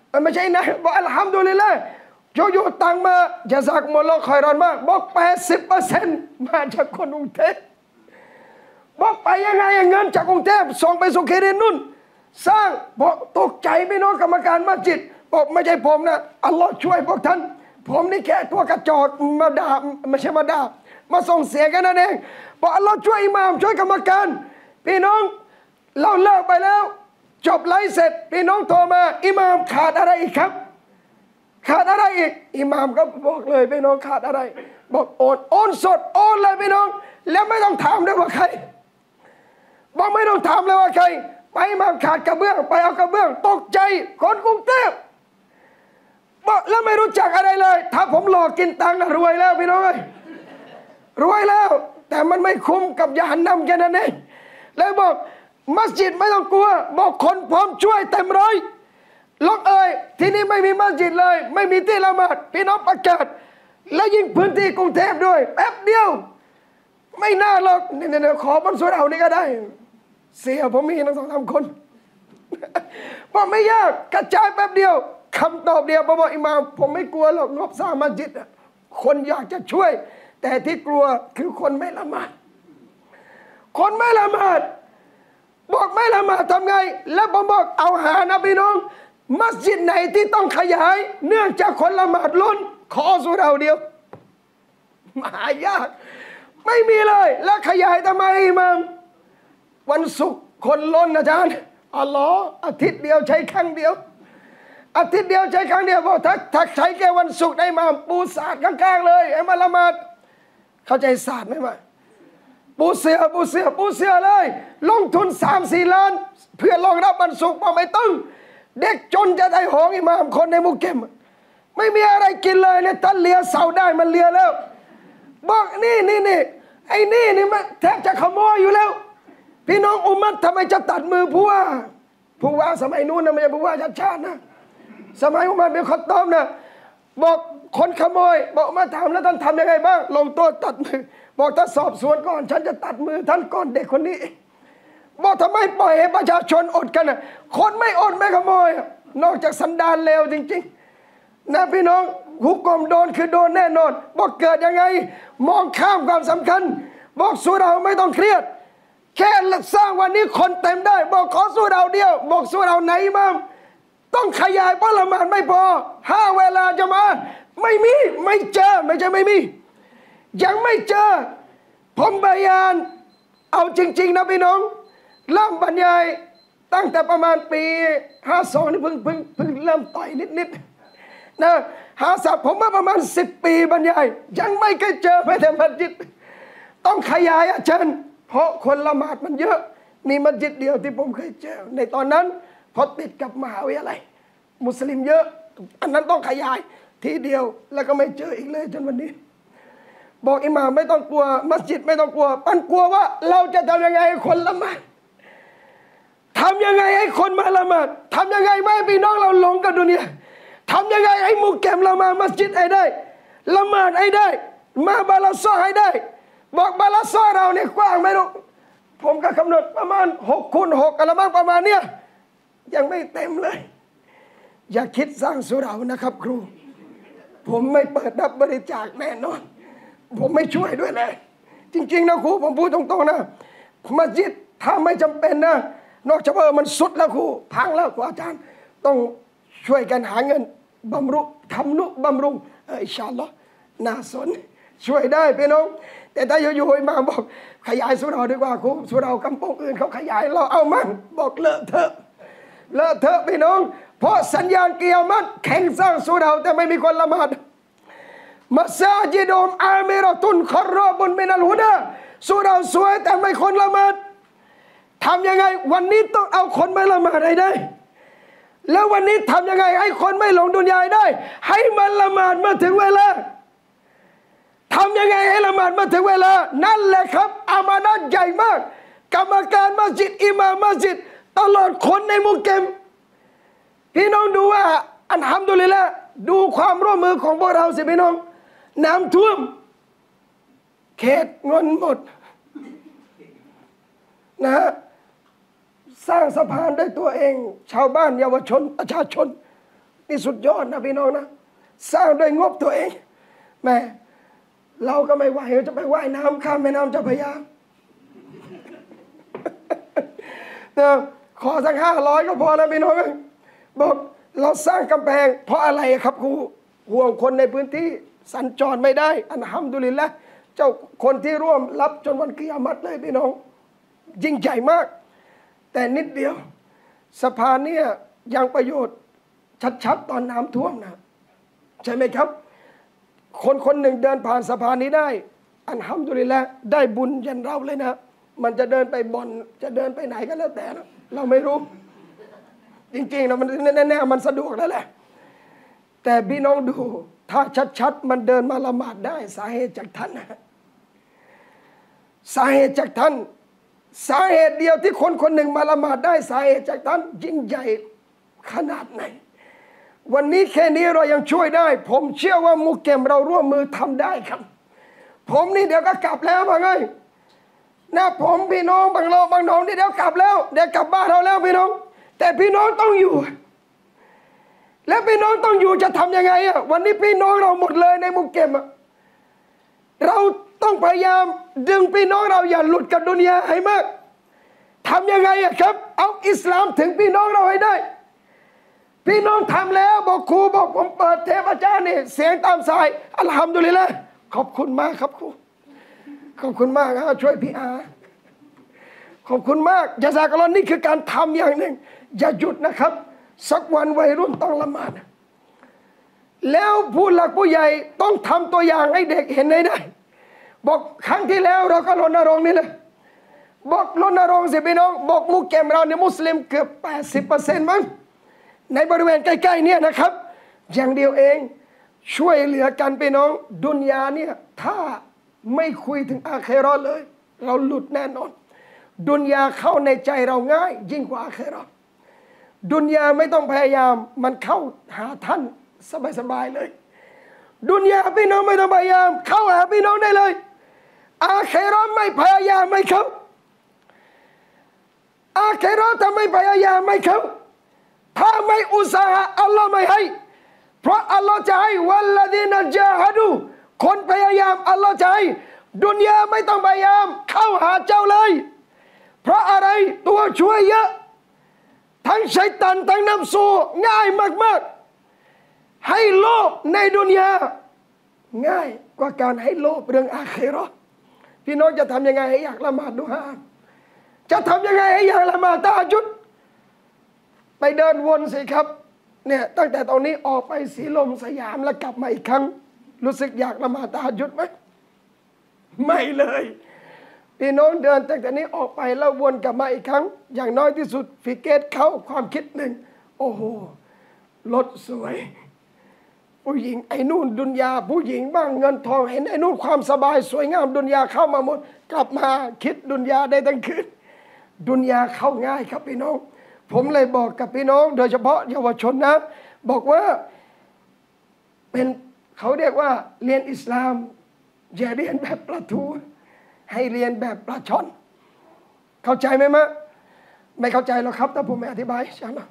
ไม่ใช่นะบอกอัลฮัมดุลิลละห์อยู่ๆตังมาจะซักมุลลอฮ์คอยรอนมากบอกแปดสิบเปอร์เซ็นต์มาจากคนกรุงเทพบอกไปยังไงเงินจากกรุงเทพส่งไปสุขีรินนุ่นสร้างบอกตกใจพี่น้องกรรมการมัสยิดบอกไม่ใช่ผมนะอัลลอฮ์ช่วยพวกท่านผมนี่แค่ตัวกระจอกมาด่าไม่ใช่มาด่ามาส่งเสียกันนั่นเองบอกอัลลอฮ์ช่วยอิหม่ามช่วยกรรมการพี่น้องเราเลิกไปแล้วจบไลฟ์เสร็จพี่น้องโทรมาอิหม่ามขาดอะไรอีกครับขาดอะไรอีกอิหม่ามก็บอกเลยพี่น้องขาดอะไรบอกโอนโอนสดโอนเลยพี่น้องแล้วไม่ต้องถามด้วยว่าใครบอกไม่ต้องถามเลยว่าใครไปมาขาดกระเบื้องไปเอากระเบื้องตกใจคนกรุงเทพบอกแล้วไม่รู้จักอะไรเลยถ้าผมหลอกกินตังค์รวยแล้วพี่น้องเอ้ยรวยแล้วแต่มันไม่คุ้มกับยานนำแค่นั้นเองแล้วบอกมัสยิดไม่ต้องกลัวบอกคนพร้อมช่วยเต็มร้อยล็อกเอ้ยที่นี่ไม่มีมัสยิดเลยไม่มีที่ละหมาดพี่น้องประกาศและยิ่งพื้นที่กรุงเทพด้วยแป๊บเดียวไม่น่าหรอกเนี่ยขอบนสวนเอานี่ก็ได้เสียผมมีทั้งสองสามคนบอกไม่ยากกระจายแป๊บเดียวคำตอบเดียวบอกว่าอิหม่ามผมไม่กลัวหรอกงบสร้างมัสยิดคนอยากจะช่วยแต่ที่กลัวคือคนไม่ละหมาดคนไม่ละหมาดบอกไม่ละหมาดทำไงแล้วผมบอกเอาหานะพี่น้องมัสยิดไหนที่ต้องขยายเนื่องจากคนละหมาดล้นขอสุเราเดียวหายากไม่มีเลยแล้วขยายทำไมอิหม่ามวันศุกร์คนล้นอาจารย์อัลลอฮ์อาทิตย์เดียวใช้ครั้งเดียวอาทิตย์เดียวใช้ครั้งเดียวบอกถ้าถ้าใช้แค่วันศุกร์ได้มาปูศาสตร์ข้างๆเลยไอ้มาละหมาดเข้าใจศาสตร์ไหมมาปูเสือปูเสือปูเสือเลยลงทุนสามสี่ล้านเพื่อรองรับวันศุกร์บอกไม่ต้องเด็กจนจะได้หองอิหม่ามคนในมุกเก็มไม่มีอะไรกินเลยเนี่ยท่านเลียเสาได้มันเลียแล้วบอกนี่นี่นี่ไอ้นี่นี่มันแทบจะขโมยอยู่แล้วพี่น้องอุมัตทำไมจะตัดมือผู้ว่าผู้ว่าสมัยนู้นนะไม่ใช่ผู้ว่าชาติชาตินะสมัยอุมัตเป็นคนต้อมนะบอกคนขโมยบอกมาถามแล้วท่านทำยังไงบ้างลงโทษตัดมือบอกถ้าสอบสวนก่อนฉันจะตัดมือท่านก่อนเด็กคนนี้บอกทำไมปล่อยให้ประชาชนอดกันนะคนไม่อดไม่ขโมยนอกจากสันดานเลวจริงๆนะพี่น้องหุกกลมโดนคือโดนแน่นอนบอกเกิดยังไงมองข้ามความสำคัญบอกสู้เราไม่ต้องเครียดแค่สร้างวันนี้คนเต็มได้บอกขอสู้เราเดียวบอกสู้เราไหนบ้างต้องขยายเพราะละหมาดไม่พอห้าเวลาจะมาไม่มีไม่เจอไม่ใช่ไม่มียังไม่เจอผมบรรยายเอาจริงๆนะพี่น้องเริ่มบรรยายตั้งแต่ประมาณปีห้าสองนี่เพิ่งเพิ่งเพิ่งเริ่มต่อยนิดๆนะหาศัพท์ผมมาประมาณสิบปีบรรยายยังไม่เคยเจอแม้แต่มัสยิดต้องขยายอาจารย์เพราะคนละหมาดมันเยอะมีมัสยิดเดียวที่ผมเคยเจอในตอนนั้นพอติดกับมหาวิทยาลัยมุสลิมเยอะอันนั้นต้องขยายทีเดียวแล้วก็ไม่เจออีกเลยจนวันนี้บอกอิหม่ามไม่ต้องกลัวมัสยิดไม่ต้องกลัวปันกลัวว่าเราจะทำยังไงให้คนละหมาดทำยังไงให้คนมาละหมาดทำยังไงไม่ให้พี่น้องเราหลงกับดุนยาทำยังไงให้มุกเก็มเรามามัสยิดให้ได้ละหมาดให้ได้มาบาลาซอให้ได้บอกบาลาซอเราเนี่ยกว้างไม่รู้ผมก็กำหนดประมาณหกคูณหกอะไรบ้างประมาณเนี้ยยังไม่เต็มเลยอย่าคิดสร้างสุรานะครับครูผมไม่เปิดรับบริจาคแน่นอนผมไม่ช่วยด้วยเลยจริงๆนะครูผมพูดตรงๆนะมัสยิดถ้าไม่จำเป็นนะนอกจากว่ามันสุดแล้วครูพังแล้วครูอาจารย์ต้องช่วยกันหาเงินบำรุงทำนุบำรุงอินชาอัลลอฮ์น่าสนช่วยได้พี่น้องแต่ถ้าอยู่ๆมาบอกขยายสุราดีกว่าครูสุรากำปองอื่นเขาขยายเราเอามั่งบอกเลอะเทอะเลอะเทอะพี่น้องเพราะสัญญาณเกียรติแข่งสร้างสุราแต่ไม่มีคนละหมาดมัสยิดอมอามิรตุนคอรบุนมินัลฮุดาสุราสวยแต่ไม่คนละหมาดทำยังไงวันนี้ต้องเอาคนมาละหมาดให้ได้แล้ววันนี้ทำยังไงให้คนไม่หลงดุนยาได้ให้มันละหมาดมาถึงเวลาทำยังไงให้ละหมาดมาถึงเวลานั่นแหละครับอามานะห์ใหญ่มากกรรมการมัสยิดอิหม่ามมัสยิดตลอดคนในมุกเก็มพี่น้องดูว่าอัลฮัมดุลิลละห์ดูความร่วมมือของพวกเราสิพี่น้องน้ำท่วมเขตเงินหมดนะฮะสร้างสะพานด้วยตัวเองชาวบ้านเยาวชนประชาชนนี่สุดยอดนะพี่น้องนะสร้างด้วยงบตัวเองแม่เราก็ไม่ไหวจะไปว่ายน้ำข้ามแม่น้ำเจ้าพระยาแต่ขอสักห้าร้อยก็พอแล้วพี่น้องบอกเราสร้างกำแพงเพราะอะไรครับครูห่วงคนในพื้นที่สัญจรไม่ได้อัลฮัมดุลิลละห์เจ้าคนที่ร่วมรับจนวันกิยามัตเลยพี่น้องยิ่งใหญ่มากแต่นิดเดียวสะพานเนี่ยยังประโยชน์ชัดๆตอนน้ำท่วมนะใช่ไหมครับคนคนหนึ่งเดินผ่านสะพานนี้ได้อัลฮัมดุลิลละห์ได้บุญยันเราเลยนะมันจะเดินไปบ่อนจะเดินไปไหนก็แล้วแต่นะเราไม่รู้จริงๆนะมันแน่ๆมันสะดวกแล้วแหละแต่พี่น้องดูถ้าชัดๆมันเดินมาละหมาดได้สาเหตุจากท่านนะสาเหตุจากท่านสาเหตุเดียวที่คนคนหนึ่งมาละหมาดได้สาเหตุจากท่านยิ่งใหญ่ขนาดไหนวันนี้แค่นี้เรายังช่วยได้ผมเชื่อว่ามุกเกมเราร่วมมือทำได้ครับผมนี่เดี๋ยวก็กลับแล้วมาไงนะผมพี่น้องบางโลบางน้องนี่เดี๋ยวกลับแล้วเดี๋ยวกลับบ้านเราแล้วพี่น้องแต่พี่น้องต้องอยู่และพี่น้องต้องอยู่จะทำยังไงอ่ะวันนี้พี่น้องเราหมดเลยในมุกเกมอ่ะเราต้องพยายามดึงพี่น้องเราอย่าหลุดกับดุนยาให้มากทำยังไงอ่ะครับเอาอิสลามถึงพี่น้องเราให้ได้พี่น้องทำแล้วบอกครูบอกผมเปิดเทปอาจารย์นี่เสียงตามสายอัลฮัมดุลิลละห์ขอบคุณมากครับครูขอบคุณมากนะช่วยพี่อาขอบคุณมากยะซากัลลอฮ์นี่คือการทำอย่างหนึ่งอย่าหยุดนะครับสักวันวัยรุ่นต้องละหมาดแล้วผู้หลักผู้ใหญ่ต้องทำตัวอย่างให้เด็กเห็นได้บอกครั้งที่แล้วเราก็รณรงค์นี่เลยบอกรณรงค์สิพี่น้องบอกมุกเกมเราในมุสลิมเกือบแปดสิบเปอร์เซ็นต์มั้งในบริเวณใกล้ๆเนี่ยนะครับอย่างเดียวเองช่วยเหลือกันพี่น้องดุนยาเนี่ยถ้าไม่คุยถึงอาเคเราะห์เลยเราหลุดแน่นอนดุนยาเข้าในใจเราง่ายยิ่งกว่าอาเคเราะห์ดุนยาไม่ต้องพยายามมันเข้าหาท่านสบายๆเลยดุนยาพี่น้องไม่ต้องพยายามเข้าหาพี่น้องได้เลยอาเคเราะห์ไม่พยายามไม่เข้าอาเคเราะห์ถ้าไม่พยายามไม่เข้าถ้าไม่อุตสาหะอัลลอฮ์ไม่ให้เพราะอัลลอฮ์จะให้วัลลดีนจาฮดูคนพยายามอัลลอฮ์จะให้ดุนยาไม่ต้องพยายามเข้าหาเจ้าเลยเพราะอะไรตัวช่วยเยอะทั้งชัยฏอนทั้งนำสูง่ายมากๆให้โลภในดุนยาง่ายกว่าการให้โลภเรื่องอาเคเราะห์พี่น้องจะทำยังไงให้อยากละหมาดดุฮาจะทำยังไงให้อยากละหมาดตะฮัจญุดไปเดินวนสิครับเนี่ยตั้งแต่ตรงนี้ออกไปสีลมสยามแล้วกลับมาอีกครั้งรู้สึกอยากละหมาดตะฮัจญุดไหมไม่เลยพี่น้องเดินตั้งแต่นี้ออกไปแล้ววนกลับมาอีกครั้งอย่างน้อยที่สุดฟิกเกตเข้าความคิดหนึ่งโอ้โหรถสวยผู้หญิงไอ้นู่นดุนยาผู้หญิงบ้างเงินทองเห็นไอ้นู่นความสบายสวยงามดุนยาเข้ามาหมดกลับมาคิดดุนยาได้ทั้งคืนดุนยาเข้าง่ายครับพี่น้องผมเลยบอกกับพี่น้องโดยเฉพาะเยาวชนนะบอกว่าเป็นเขาเรียกว่าเรียนอิสลามอย่าเรียนแบบปลาทูให้เรียนแบบปลาช่อนเข้าใจไหมมะไม่เข้าใจหรอกครับถ้าผมไม่อธิบายใช่ไหม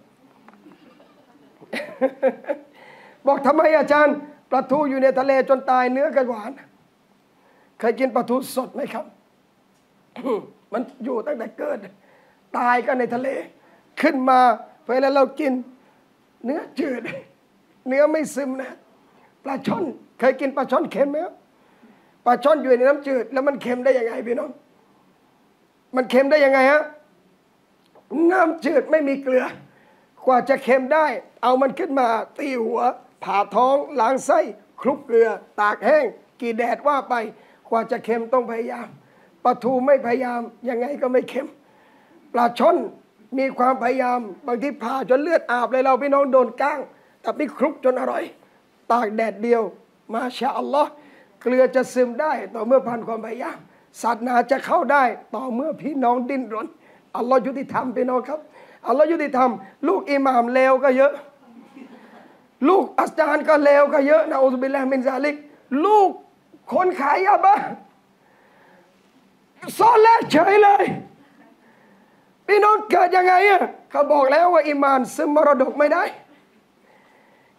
บอกทำไมอาจารย์ปลาทูอยู่ในทะเลจนตายเนื้อกันหวานเคยกินปลาทูสดไหมครับ มันอยู่ตั้งแต่เกิดตายก็ในทะเลขึ้นมาเวลาเรากินเนื้อจืดเนื้อไม่ซึมนะปลาช่อนเคยกินปลาช่อนเค็มไหมปลาช่อนอยู่ในน้ำจืดแล้วมันเค็มได้ยังไงพี่น้องมันเค็มได้ยังไงฮะน้ำจืดไม่มีเกลือกว่าจะเค็มได้เอามันขึ้นมาตีหัวผ่าท้องล้างไส้คลุกเกลือตากแห้งกี่แดดว่าไปกว่าจะเค็มต้องพยายามปลาทูไม่พยายามยังไงก็ไม่เค็มปลาช่อนมีความพยายามบางทีผ่าจนเลือดอาบเลยเราพี่น้องโดนก้างแต่พี่คลุกจนอร่อยตากแดดเดียวมาชาอัลลอฮ์เกลือจะซึมได้ต่อเมื่อผ่านความพยายามศาสนาจะเข้าได้ต่อเมื่อพี่น้องดิ้นรนอัลลอฮ์ยุติธรรมพี่น้องครับอัลลอฮ์ยุติธรรมลูกอิหม่ามเลวก็เยอะลูกอาจารย์ก็เลวก็เยอะนะอูซุบิลลาฮิมินซาลิกลูกคนขายยาบ้าซ้อนแลกเฉยเลยพี่น้องเกิดยังไงอ่ะเขาบอกแล้วว่าอิมานซึมมรดกไม่ได้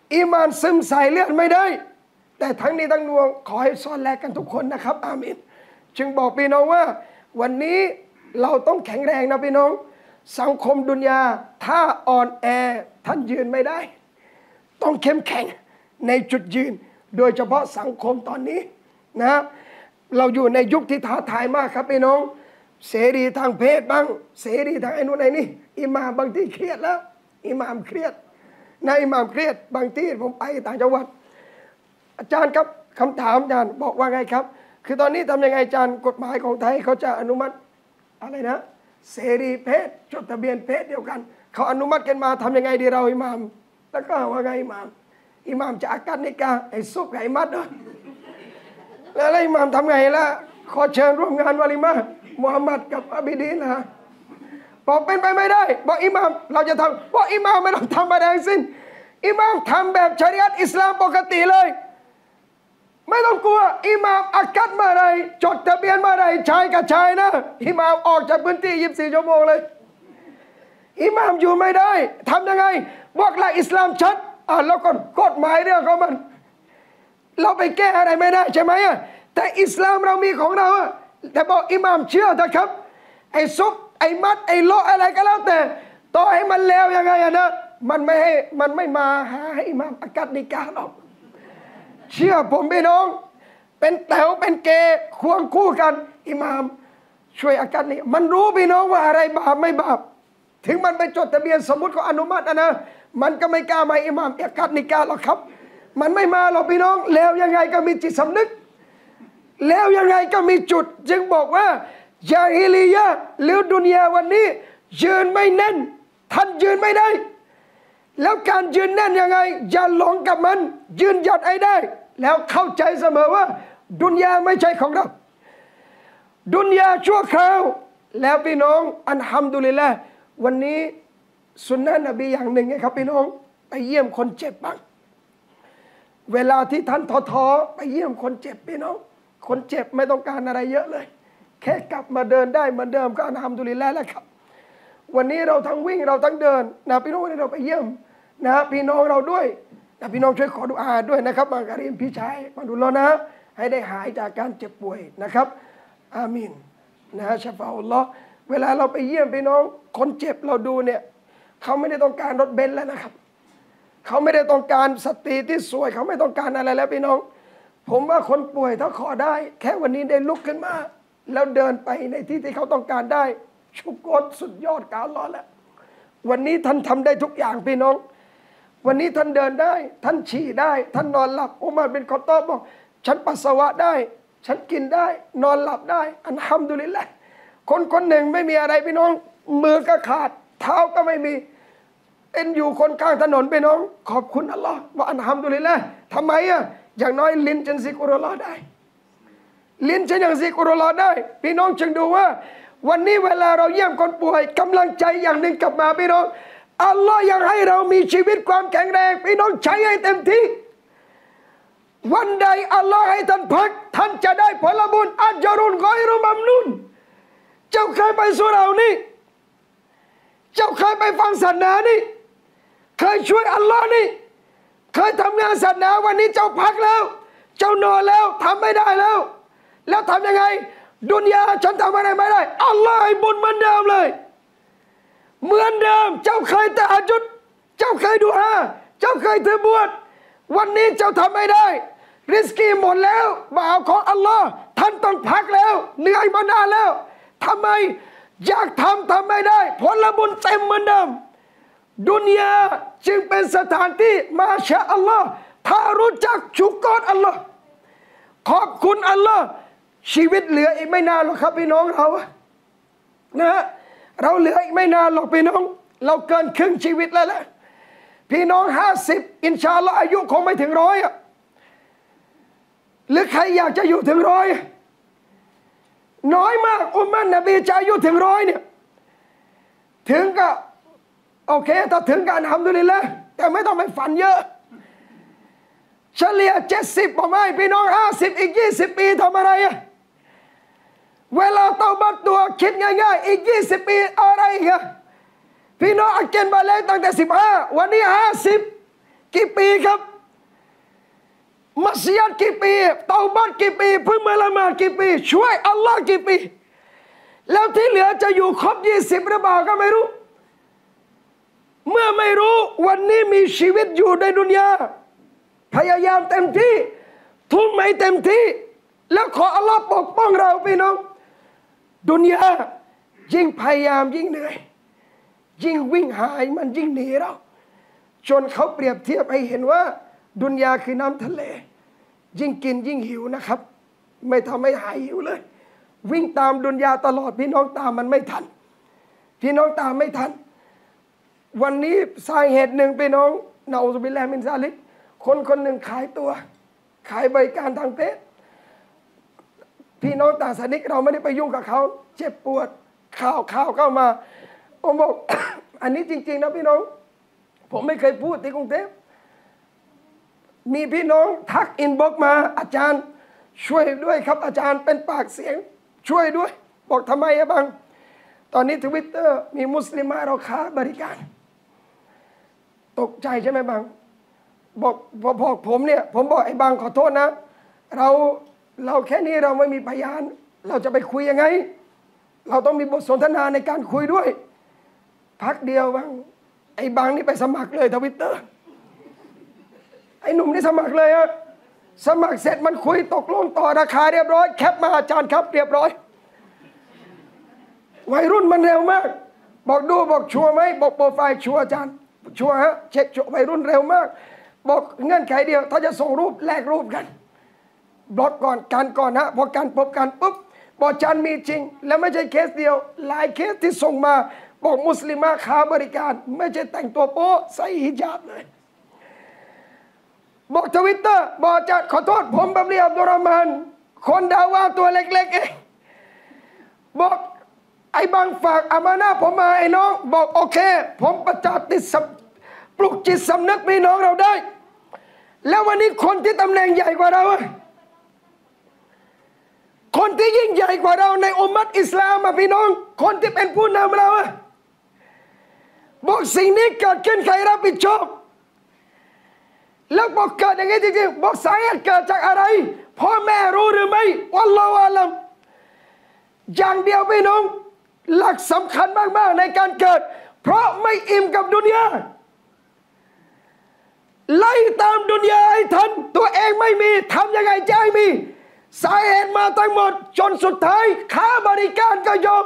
อีมานซึมใส่เลือดไม่ได้แต่ทั้งนี้ทั้งนวงขอให้ซ่อนแลกกันทุกคนนะครับอามีนจึงบอกพี่น้องว่าวันนี้เราต้องแข็งแรงนะพี่น้องสังคมดุนยาถ้าอ่อนแอท่านยืนไม่ได้ต้องเข้มแข็งในจุดยืนโดยเฉพาะสังคมตอนนี้นะเราอยู่ในยุคที่ท้าทายมากครับพี่น้องเสรีทางเพศบ้างเสรีทางไอ้นู้นไอ้นี่อิหม่ามบางที่เครียดแล้วอิหม่ามเครียดนายอิหม่ามเครียดบางที่ผมไปต่างจังหวัดอาจารย์ครับคำถามอาจารย์บอกว่าไงครับคือตอนนี้ทำยังไงอาจารย์กฎหมายของไทยเขาจะอนุมัติอะไรนะเสรีเพศจดทะเบียนเพศเดียวกันเขาอนุมัติกันมาทำยังไงดีเราอิหม่ามแล้วก็ว่าไงอิหม่ามอิหม่ามจะอากัดนิกาไอ้ซุปไก่มัดด้วยแล้วอิหม่ามทำไงล่ะขอเชิญร่วมงานวะลิมะห์มุฮัมมัดกับอาบิดีนนะบอกเป็นไปไม่ได้บอกอิหม่ามเราจะทำบอกอิหม่ามไม่ต้องทำอะไรทั้งสิ้นอิหม่ามทำแบบชะรีอะห์อิสลามปกติเลยไม่ต้องกลัวอิหม่ามอากัดมาอะไรจดทะเบียนมาอะไรชายกับชายนะอิหม่ามออกจากพื้นที่ยี่สิบสี่ชั่วโมงเลยอิหม่ามอยู่ไม่ได้ทำยังไงบอกละอิสลามชัดอ่าแล้วก็กฎหมายเรื่องของมันเราไปแก้อะไรไม่ได้ใช่ไหมแต่อิสลามเรามีของเราแต่บอกอิหม่ามเชื่อนะครับไอ้ซุปไอ้มัดไอ้โลอะไรก็แล้วแต่ต่อให้มันเลวยังไงนะมันไม่ให้มันไม่มาหาให้อิหม่ามอากัดนิกาหรอกเชื่อผมพี่น้องเป็นแถวเป็นเกควงคู่กันอิหม่ามช่วยอากัดนี่มันรู้พี่น้องว่าอะไรบาปไม่บาปถึงมันไปจดทะเบียนสมมุติเขาอนุมัตินะมันก็ไม่กล้ามาอิหม่ามอากัดนิกาหรอกครับมันไม่มาหรอกพี่น้องแล้วยังไงก็มีจิตสำนึกแล้วยังไงก็มีจุดจึงบอกว่าญาฮิลียะห์หรือดุนยาวันนี้ยืนไม่แน่นท่านยืนไม่ได้แล้วการยืนแน่นยังไงอย่าหลงกับมันยืนหยัดให้ได้แล้วเข้าใจเสมอว่าดุนยาไม่ใช่ของเราดุนยาชั่วคราวแล้วพี่น้องอัลฮัมดุลิลละห์วันนี้สุนนะนบีอย่างหนึ่งไงครับพี่น้องไปเยี่ยมคนเจ็บบ้างเวลาที่ท่านท้อๆไปเยี่ยมคนเจ็บพี่น้องคนเจ็บไม่ต้องการอะไรเยอะเลยแค่กลับมาเดินได้เหมือนเดิมก็อัลฮัมดุลิลละห์แล้วครับวันนี้เราทั้งวิ่งเราทั้งเดินนะพี่น้องวันนี้เราไปเยี่ยมนะพี่น้องเราด้วยนะพี่น้องช่วยขอดุอาด้วยนะครับบางการิมพี่ชายมาดูแลนะให้ได้หายจากการเจ็บป่วยนะครับอามีนนะชะฟาอัลลอฮ์เวลาเราไปเยี่ยมพี่น้องคนเจ็บเราดูเนี่ยเขาไม่ได้ต้องการรถเบนซ์แล้วนะครับเขาไม่ได้ต้องการสตรีที่สวยเขาไม่ต้องการอะไรแล้วพี่น้องผมว่าคนป่วยถ้าขอได้แค่วันนี้ได้ลุกขึ้นมาแล้วเดินไปในที่ที่เขาต้องการได้ชุกรสุดยอดการรอแล้ววันนี้ท่านทำได้ทุกอย่างพี่น้องวันนี้ท่านเดินได้ท่านฉี่ได้ท่านนอนหลับอุมัรบินคอฏฏอบบอกฉันปัสสาวะได้ฉันกินได้นอนหลับได้อัลฮัมดุลิลละห์คนคนหนึ่งไม่มีอะไรพี่น้องมือก็ขาดเท้าก็ไม่มีเป็นอยู่คนข้างถนนพี่น้องขอบคุณอัลลอฮ์ว่าอัลฮัมดุลิลละห์ทำไมอ่ะอย่างน้อยลิ้นฉันซิกรุลลอฮ์ได้ลิ้นฉันยังซิกรุลลอฮ์ได้พี่น้องจึงดูว่าวันนี้เวลาเราเยี่ยมคนป่วยกำลังใจอย่างหนึ่งกลับมาพี่น้องอัลลอฮ์ยังให้เรามีชีวิตความแข็งแรงพี่น้องใช้ให้เต็มที่วันใดอัลลอฮ์ให้ท่านพักท่านจะได้ผลบุญอัจรุนกอยรุมัมนุนเจ้าเคยไปสุรานี่เจ้าเคยไปฟังศาสนานี่เคยช่วยอัลลอฮ์นี่เคยทำงานศาสนาวันนี้เจ้าพักแล้วเจ้านอนแล้วทำไม่ได้แล้วแล้วทำยังไงดุนยาฉันทำอะไรไม่ได้อัลลอฮ์ให้บุญเหมือนเดิมเลยเหมือนเดิมเจ้าเคยตะฮัจญุดเจ้าเคยดูอาเจ้าเคยถือบวชวันนี้เจ้าทำไม่ได้ริสกีหมดแล้วบ่าวของอัลลอฮ์ท่านต้องพักแล้วเหนื่อยมานานแล้วทำไมอยากทำทำไม่ได้ผลบุญเต็มเหมือนเดิมดุนยาจึงเป็นสถานที่มาชาอัลลอฮ์ถ้ารู้จักชุกรอัลลอฮ์ขอบคุณอัลลอฮ์ชีวิตเหลืออีกไม่นานหรอกครับพี่น้องเรานะเราเหลืออีกไม่นานหรอกพี่น้องเราเกินครึ่งชีวิตแล้วแหละพี่น้องห้าสิบอินชาอัลลอฮ์อายุคงไม่ถึงร้อยอ่ะหรือใครอยากจะอยู่ถึงร้อยน้อยมากอุมมะนบีจะอายุถึงร้อยเนี่ยถึงก็โอเคถ้าถึงกันอัลฮัมดุลิลละห์แต่ไม่ต้องไปฝันเยอะเฉลี่ยเจ็ดสิบประมาณพี่น้องห้าสิบอีกยี่สิบปีทำอะไรอ่ะเวลาเตาบัตตัวคิดง่ายๆอีกยี่สิบปีอะไรอีกอะพี่น้องอักเกนบาเลตั้งแต่สิบห้าวันนี้ห้าสิบกี่ปีครับมัสยิดกี่ปีเตาบัตกี่ปีเพิ่งมาละหมาดกี่ปีช่วยอัลลอฮ์กี่ปีแล้วที่เหลือจะอยู่ครบยี่สิบหรือเปล่าก็ไม่รู้เมื่อไม่รู้วันนี้มีชีวิตอยู่ในดุนยาพยายามเต็มที่ทุ่มให้เต็มที่แล้วขออัลลอฮ์ปกป้องเราพี่น้องดุนยายิ่งพยายามยิ่งเหนื่อยยิ่งวิ่งหายมันยิ่งหนีเราจนเขาเปรียบเทียบให้เห็นว่าดุนยาคือน้ำทะเลยิ่งกินยิ่งหิวนะครับไม่ทำให้หายหิวเลยวิ่งตามดุนยาตลอดพี่น้องตามมันไม่ทันพี่น้องตามไม่ทันวันนี้สาเหตุหนึ่งพี่น้องนะอูซุบิลลาฮิมินซาลิกคนคนหนึ่งขายตัวขายบริการทางเพศพี่น้องต่างศาสนิกเราไม่ได้ไปยุ่งกับเขาเจ็บปวดข่าวข่าวเข้ามาผมบอก อันนี้จริงๆนะพี่น้องผมไม่เคยพูดที่กรุงเทพมีพี่น้องทักอินบ็อกมาอาจารย์ช่วยด้วยครับอาจารย์เป็นปากเสียงช่วยด้วยบอกทำไมอะบังตอนนี้ทวิตเตอร์มีมุสลิมเราค้าบริการตกใจใช่ไหมบังบอกบอกผมเนี่ยผมบอกไอ้บังขอโทษนะเราเราแค่นี้เราไม่มีพยานเราจะไปคุยยังไงเราต้องมีบทสนทนาในการคุยด้วยพักเดียวบังไอ้บังนี่ไปสมัครเลยทวิตเตอร์ไอ้หนุ่มนี่สมัครเลยอะสมัครเสร็จมันคุยตกลงต่อราคาเรียบร้อยแคปมาอาจารย์ครับเรียบร้อยวัยรุ่นมันเร็วมากบอกดูบอกชัวร์ไหมบอกโปรไฟล์ชัวร์อาจารย์ชัวร์ฮะเช็คชัวร์วัยรุ่นเร็วมากบอกเงื่อนไขเดียวถ้าจะส่งรูปแลกรูปกันบล็อกก่อนการก่อนฮะพอการพบกันปุ๊บบอกอาจารย์มีจริงแล้วไม่ใช่เคสเดียวหลายเคสที่ส่งมาบอกมุสลิมค้าบริการไม่ใช่แต่งตัวโป๊ใส่ฮิญาบเลยบอกทวิตเตอร์บอกอาจารย์ขอโทษผมบับลีอับดุลรอห์มานคนดาว่าตัวเล็กๆเองบอกไอ้บางฝากอามานะผมมาไอ้น้องบอกโอเคผมประจับติดปลุกจิตสำนึกพี่น้องเราได้แล้ววันนี้คนที่ตำแหน่งใหญ่กว่าเราคนที่ยิ่งใหญ่กว่าเราในอุมมัตอิสลามพี่น้องคนที่เป็นผู้นำเราบอกสิ่งนี้เกิดขึ้นใครรับผิดชอบแล้วบอกเกิดอย่างนี้จริงๆบอกสาเหตุเกิดจากอะไรพ่อแม่รู้หรือไม่วัลลอฮุอาลัมอย่างเดียวพี่น้องหลักสำคัญมากๆในการเกิดเพราะไม่อิ่มกับดุนยาไล่ตามดุนยาให้ทันตัวเองไม่มีทำยังไงจะให้มีสาเหตุมาทั้งหมดจนสุดท้ายค้าบริการก็ยอม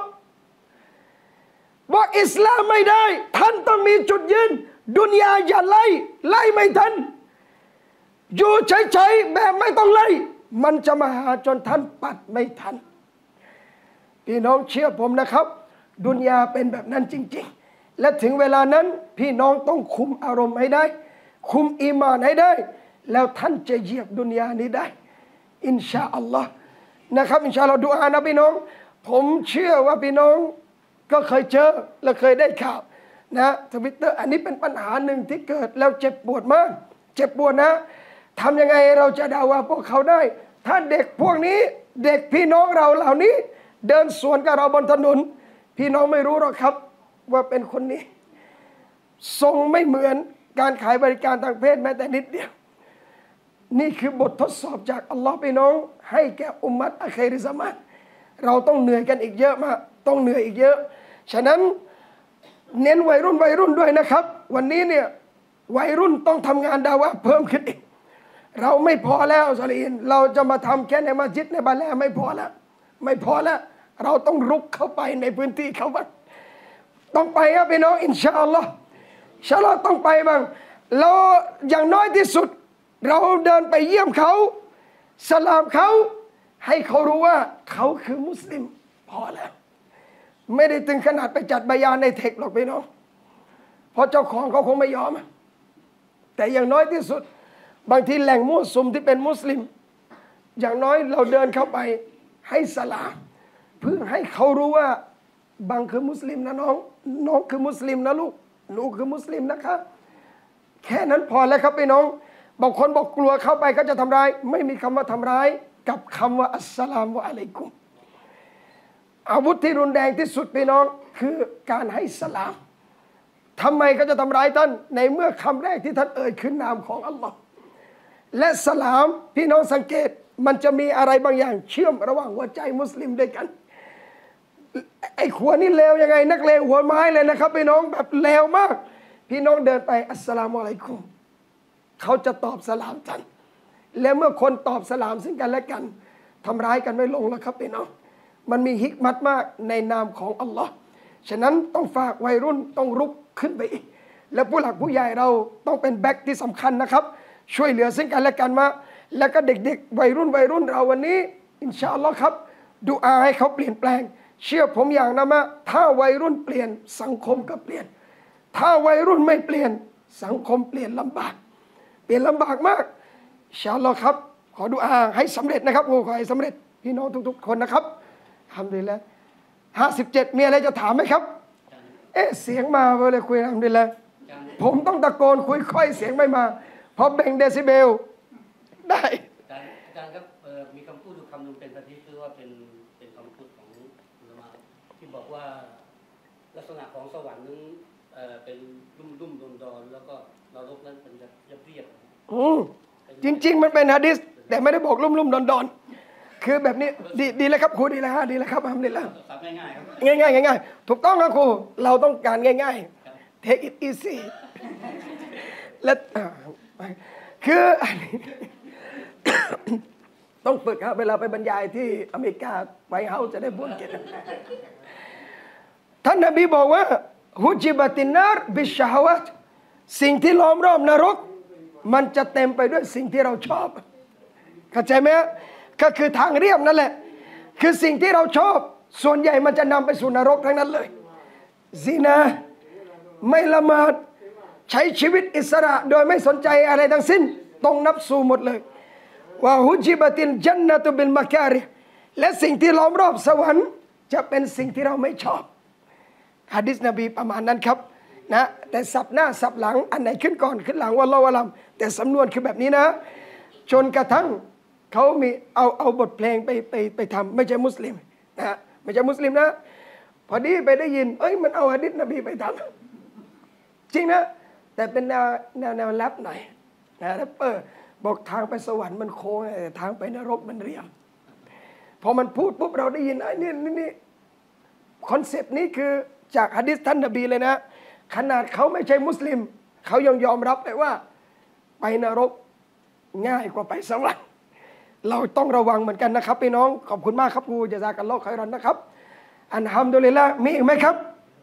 บอกอิสลามไม่ได้ท่านต้องมีจุดยืนดุนยาอย่าไล่ไล่ไม่ทันอยู่เฉยๆแบบไม่ต้องไล่มันจะมาหาจนท่านปัดไม่ทันพี่น้องเชื่อผมนะครับดุนยาเป็นแบบนั้นจริงๆและถึงเวลานั้นพี่น้องต้องคุมอารมณ์ให้ได้คุมอีมานให้ได้แล้วท่านจะเหยียบดุนยานี้ได้อินชาอัลลอฮ์นะครับอินชาอัลลอฮ์ดุอานะพี่น้องผมเชื่อว่าพี่น้องก็เคยเจอและเคยได้ข่าวนะทวิตเตอร์อันนี้เป็นปัญหาหนึ่งที่เกิดแล้วเจ็บปวดมากเจ็บปวดนะทำยังไงเราจะด่าว่าพวกเขาได้ถ้าเด็กพวกนี้เด็กพี่น้องเราเหล่านี้เดินสวนกับเราบนถนนพี่น้องไม่รู้หรอกครับว่าเป็นคนนี้ทรงไม่เหมือนการขายบริการทางเพศแม้แต่นิดเดียวนี่คือบททดสอบจากอัลลอฮ์พี่น้องให้แก่อุมมัตอะคิริซะมานเราต้องเหนื่อยกันอีกเยอะมากต้องเหนื่อยอีกเยอะฉะนั้นเน้นวัยรุ่นวัยรุ่นด้วยนะครับวันนี้เนี่ยวัยรุ่นต้องทำงานดาวะเพิ่มขึ้นอีกเราไม่พอแล้วซาลีนเราจะมาทำแค่ในมัสยิดในบาลาไม่พอแล้วไม่พอแล้วเราต้องรุกเข้าไปในพื้นที่เขาบ้างต้องไปครับพี่น้องอินชาอัลลอฮ์อินชาอัลลอฮ์ต้องไปบ้างเราอย่างน้อยที่สุดเราเดินไปเยี่ยมเขาสลามเขาให้เขารู้ว่าเขาคือมุสลิมพอแล้วไม่ได้ถึงขนาดไปจัดบายานในเทคหรอกพี่น้องเพราะเจ้าของเขาคงไม่ยอมแต่อย่างน้อยที่สุดบางทีแหล่งมั่วสุมที่เป็นมุสลิมอย่างน้อยเราเดินเข้าไปให้สลามเพื่อให้เขารู้ว่าบางคือมุสลิมนะน้องน้องคือมุสลิมนะลูกหนูคือมุสลิมนะคะแค่นั้นพอแล้วครับพี่น้องบางคนบอกกลัวเข้าไปเขาจะทำร้ายไม่มีคำว่าทำร้ายกับคำว่าอัสสลามุอะลัยกุมอาวุธที่รุนแรงที่สุดพี่น้องคือการให้สลามทำไมเขาจะทำร้ายท่านในเมื่อคำแรกที่ท่านเอ่ยขึ้นนามของอัลลอฮ์และสลามพี่น้องสังเกตมันจะมีอะไรบางอย่างเชื่อมระหว่างหัวใจมุสลิมด้วยกันไอ้หัวนี่เลวยังไงนักเลงหัวไม้เลยนะครับพี่น้องแบบเลวมากพี่น้องเดินไปอัสสลามุอะลัยกุมเขาจะตอบสลามท่านและเมื่อคนตอบสลามซึ่งกันและกันทำร้ายกันไม่ลงแล้วครับพี่น้องมันมีฮิกมัตมากในนามของอัลลอฮ์ฉะนั้นต้องฝากวัยรุ่นต้องรุกขึ้นไปอีกและผู้หลักผู้ใหญ่เราต้องเป็นแบ็คที่สำคัญนะครับช่วยเหลือซึ่งกันและกันมาแล้วก็เด็กๆวัยรุ่นวัยรุ่นเราวันนี้อินชาอัลลอฮ์ครับดูอาให้เขาเปลี่ยนแปลงเชื่อผมอย่างนะมะถ้าวัยรุ่นเปลี่ยนสังคมก็เปลี่ยนถ้าวัยรุ่นไม่เปลี่ยนสังคมเปลี่ยนลำบากเปลี่ยนลำบากมากอินชาอัลลอฮ์ครับขอดูอาให้สำเร็จนะครับขอให้สำเร็จพี่น้องทุกๆคนนะครับทำดีแล้วห้าสิบเจ็ดมีอะไรจะถามไหมครับเอ๊ะเสียงมาเลยคุยทำดีแล้วผมต้องตะโกนคุยค่อยเสียงไม่มาเพราะแบ่งเดซิเบลได้อาจารย์ครับมีคำพูดอยู่คำหนึ่งเป็นประทิคือว่าเป็นเป็นคำพูดของอุลามะที่บอกว่าลักษณะของสวรรค์นั้นเป็นรุ่มรุ่มดอนดอนแล้วก็นรกนั้นเป็นยับเรียบอืมจริงๆมันเป็นหะดีษแต่ไม่ได้บอกรุ่มรุ่มดอนดอนคือแบบนี้ดีดีเลยครับครูดีแล้วฮะดีแล้วครับทำดีแล้วง่ายๆครับง่ายๆง่ายๆถูกต้องครับครูเราต้องการง่ายๆ take it easy และคืออันนี้ต้องฝึกครับเวลาไปบรรยายที่อเมริกาไวท์เฮาส์จะได้พูดเก่งท่านนบีบอกว่าฮุจิบัตินนารบิชฮาวะตสิ่งที่ล้อมรอบนรกมันจะเต็มไปด้วยสิ่งที่เราชอบเข้าใจไหมก็คือทางเรียบนั่นแหละคือสิ่งที่เราชอบส่วนใหญ่มันจะนำไปสู่นรกทั้งนั้นเลยซินาไม่ละหมาดใช้ชีวิตอิสระโดยไม่สนใจอะไรทั้งสิ้นตรงนับสู่หมดเลยว่าฮุจิบัตินจันนตุบิลมัการิและสิ่งที่ล้อมรอบสวรรค์จะเป็นสิ่งที่เราไม่ชอบหะดีษนบีประมาณนั้นครับนะแต่สับหน้าสับหลังอันไหนขึ้นก่อนขึ้นหลังวัลลอฮุอะลัมแต่สำนวนคือแบบนี้นะจนกระทั่งเขามีเอาเอาบทเพลงไปไปไปทำไม่ใช่มุสลิมนะไม่ใช่มุสลิมนะพอดีไปได้ยินเอ้ยมันเอาหะดีษนบีไปทำจริงนะแต่เป็นแนวแนวแนวแรปหน่อยนะแรปเปอร์บอกทางไปสวรรค์มันโค้งแต่ทางไปนรกมันเรียบพอมันพูดปุ๊บเราได้ยินไอ้นี่นี่นี่คอนเซปต์นี้คือจากหะดีษท่านนบีเลยนะขนาดเขาไม่ใช่มุสลิมเขายังยอมรับเลยว่าไปนรกง่ายกว่าไปสวรรค์เราต้องระวังเหมือนกันนะครับพี่น้องขอบคุณมากครับครูจะซากัลลอฮุค็อยรอนนะครับอันฮัมดุลิลละห์มีอีกไหมครับ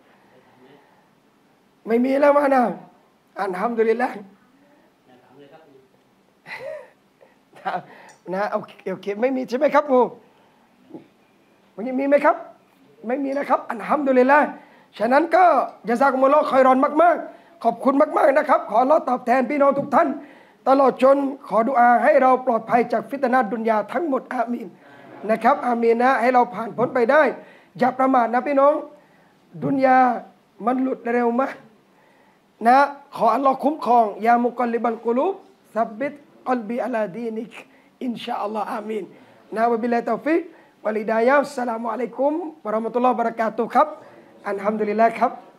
ไม่มีแล้วมานะอันฮัมดุลิลละห์นะโอเคโอเคไม่มีใช่ไหมครับครูวันนี้มีไหมครับไม่มีนะครับอันฮัมดุลิลละห์ฉะนั้นก็จะซากุมุลลอฮ์ค็อยรอนมากๆขอบคุณมากๆนะครับขออัลเลาะห์ตอบแทนพี่น้องทุกท่านตลอดจนขอดุอาให้เราปลอดภัยจากฟิตนะห์ดุนยาทั้งหมดอามีนนะครับอามีนนะให้เราผ่านพ้นไปได้อย่าประมาทนะพี่น้องดุนยามันหลุดเร็วมากนะขออัลลอฮ์คุ้มครองยามุกัลลิบัลกุลูบซับบิตกัลบีอะลาดีนิกอินชาอัลลอฮ์อามีนนะวะบิลลาฮิตอฟิกวัลฮิดายะฮ์อัสสลามุอะลัยกุมวะเราะห์มะตุลลอฮ์วะบะเราะกาตุฮ์ครับอัลฮัมดุลิลลาห์ครับ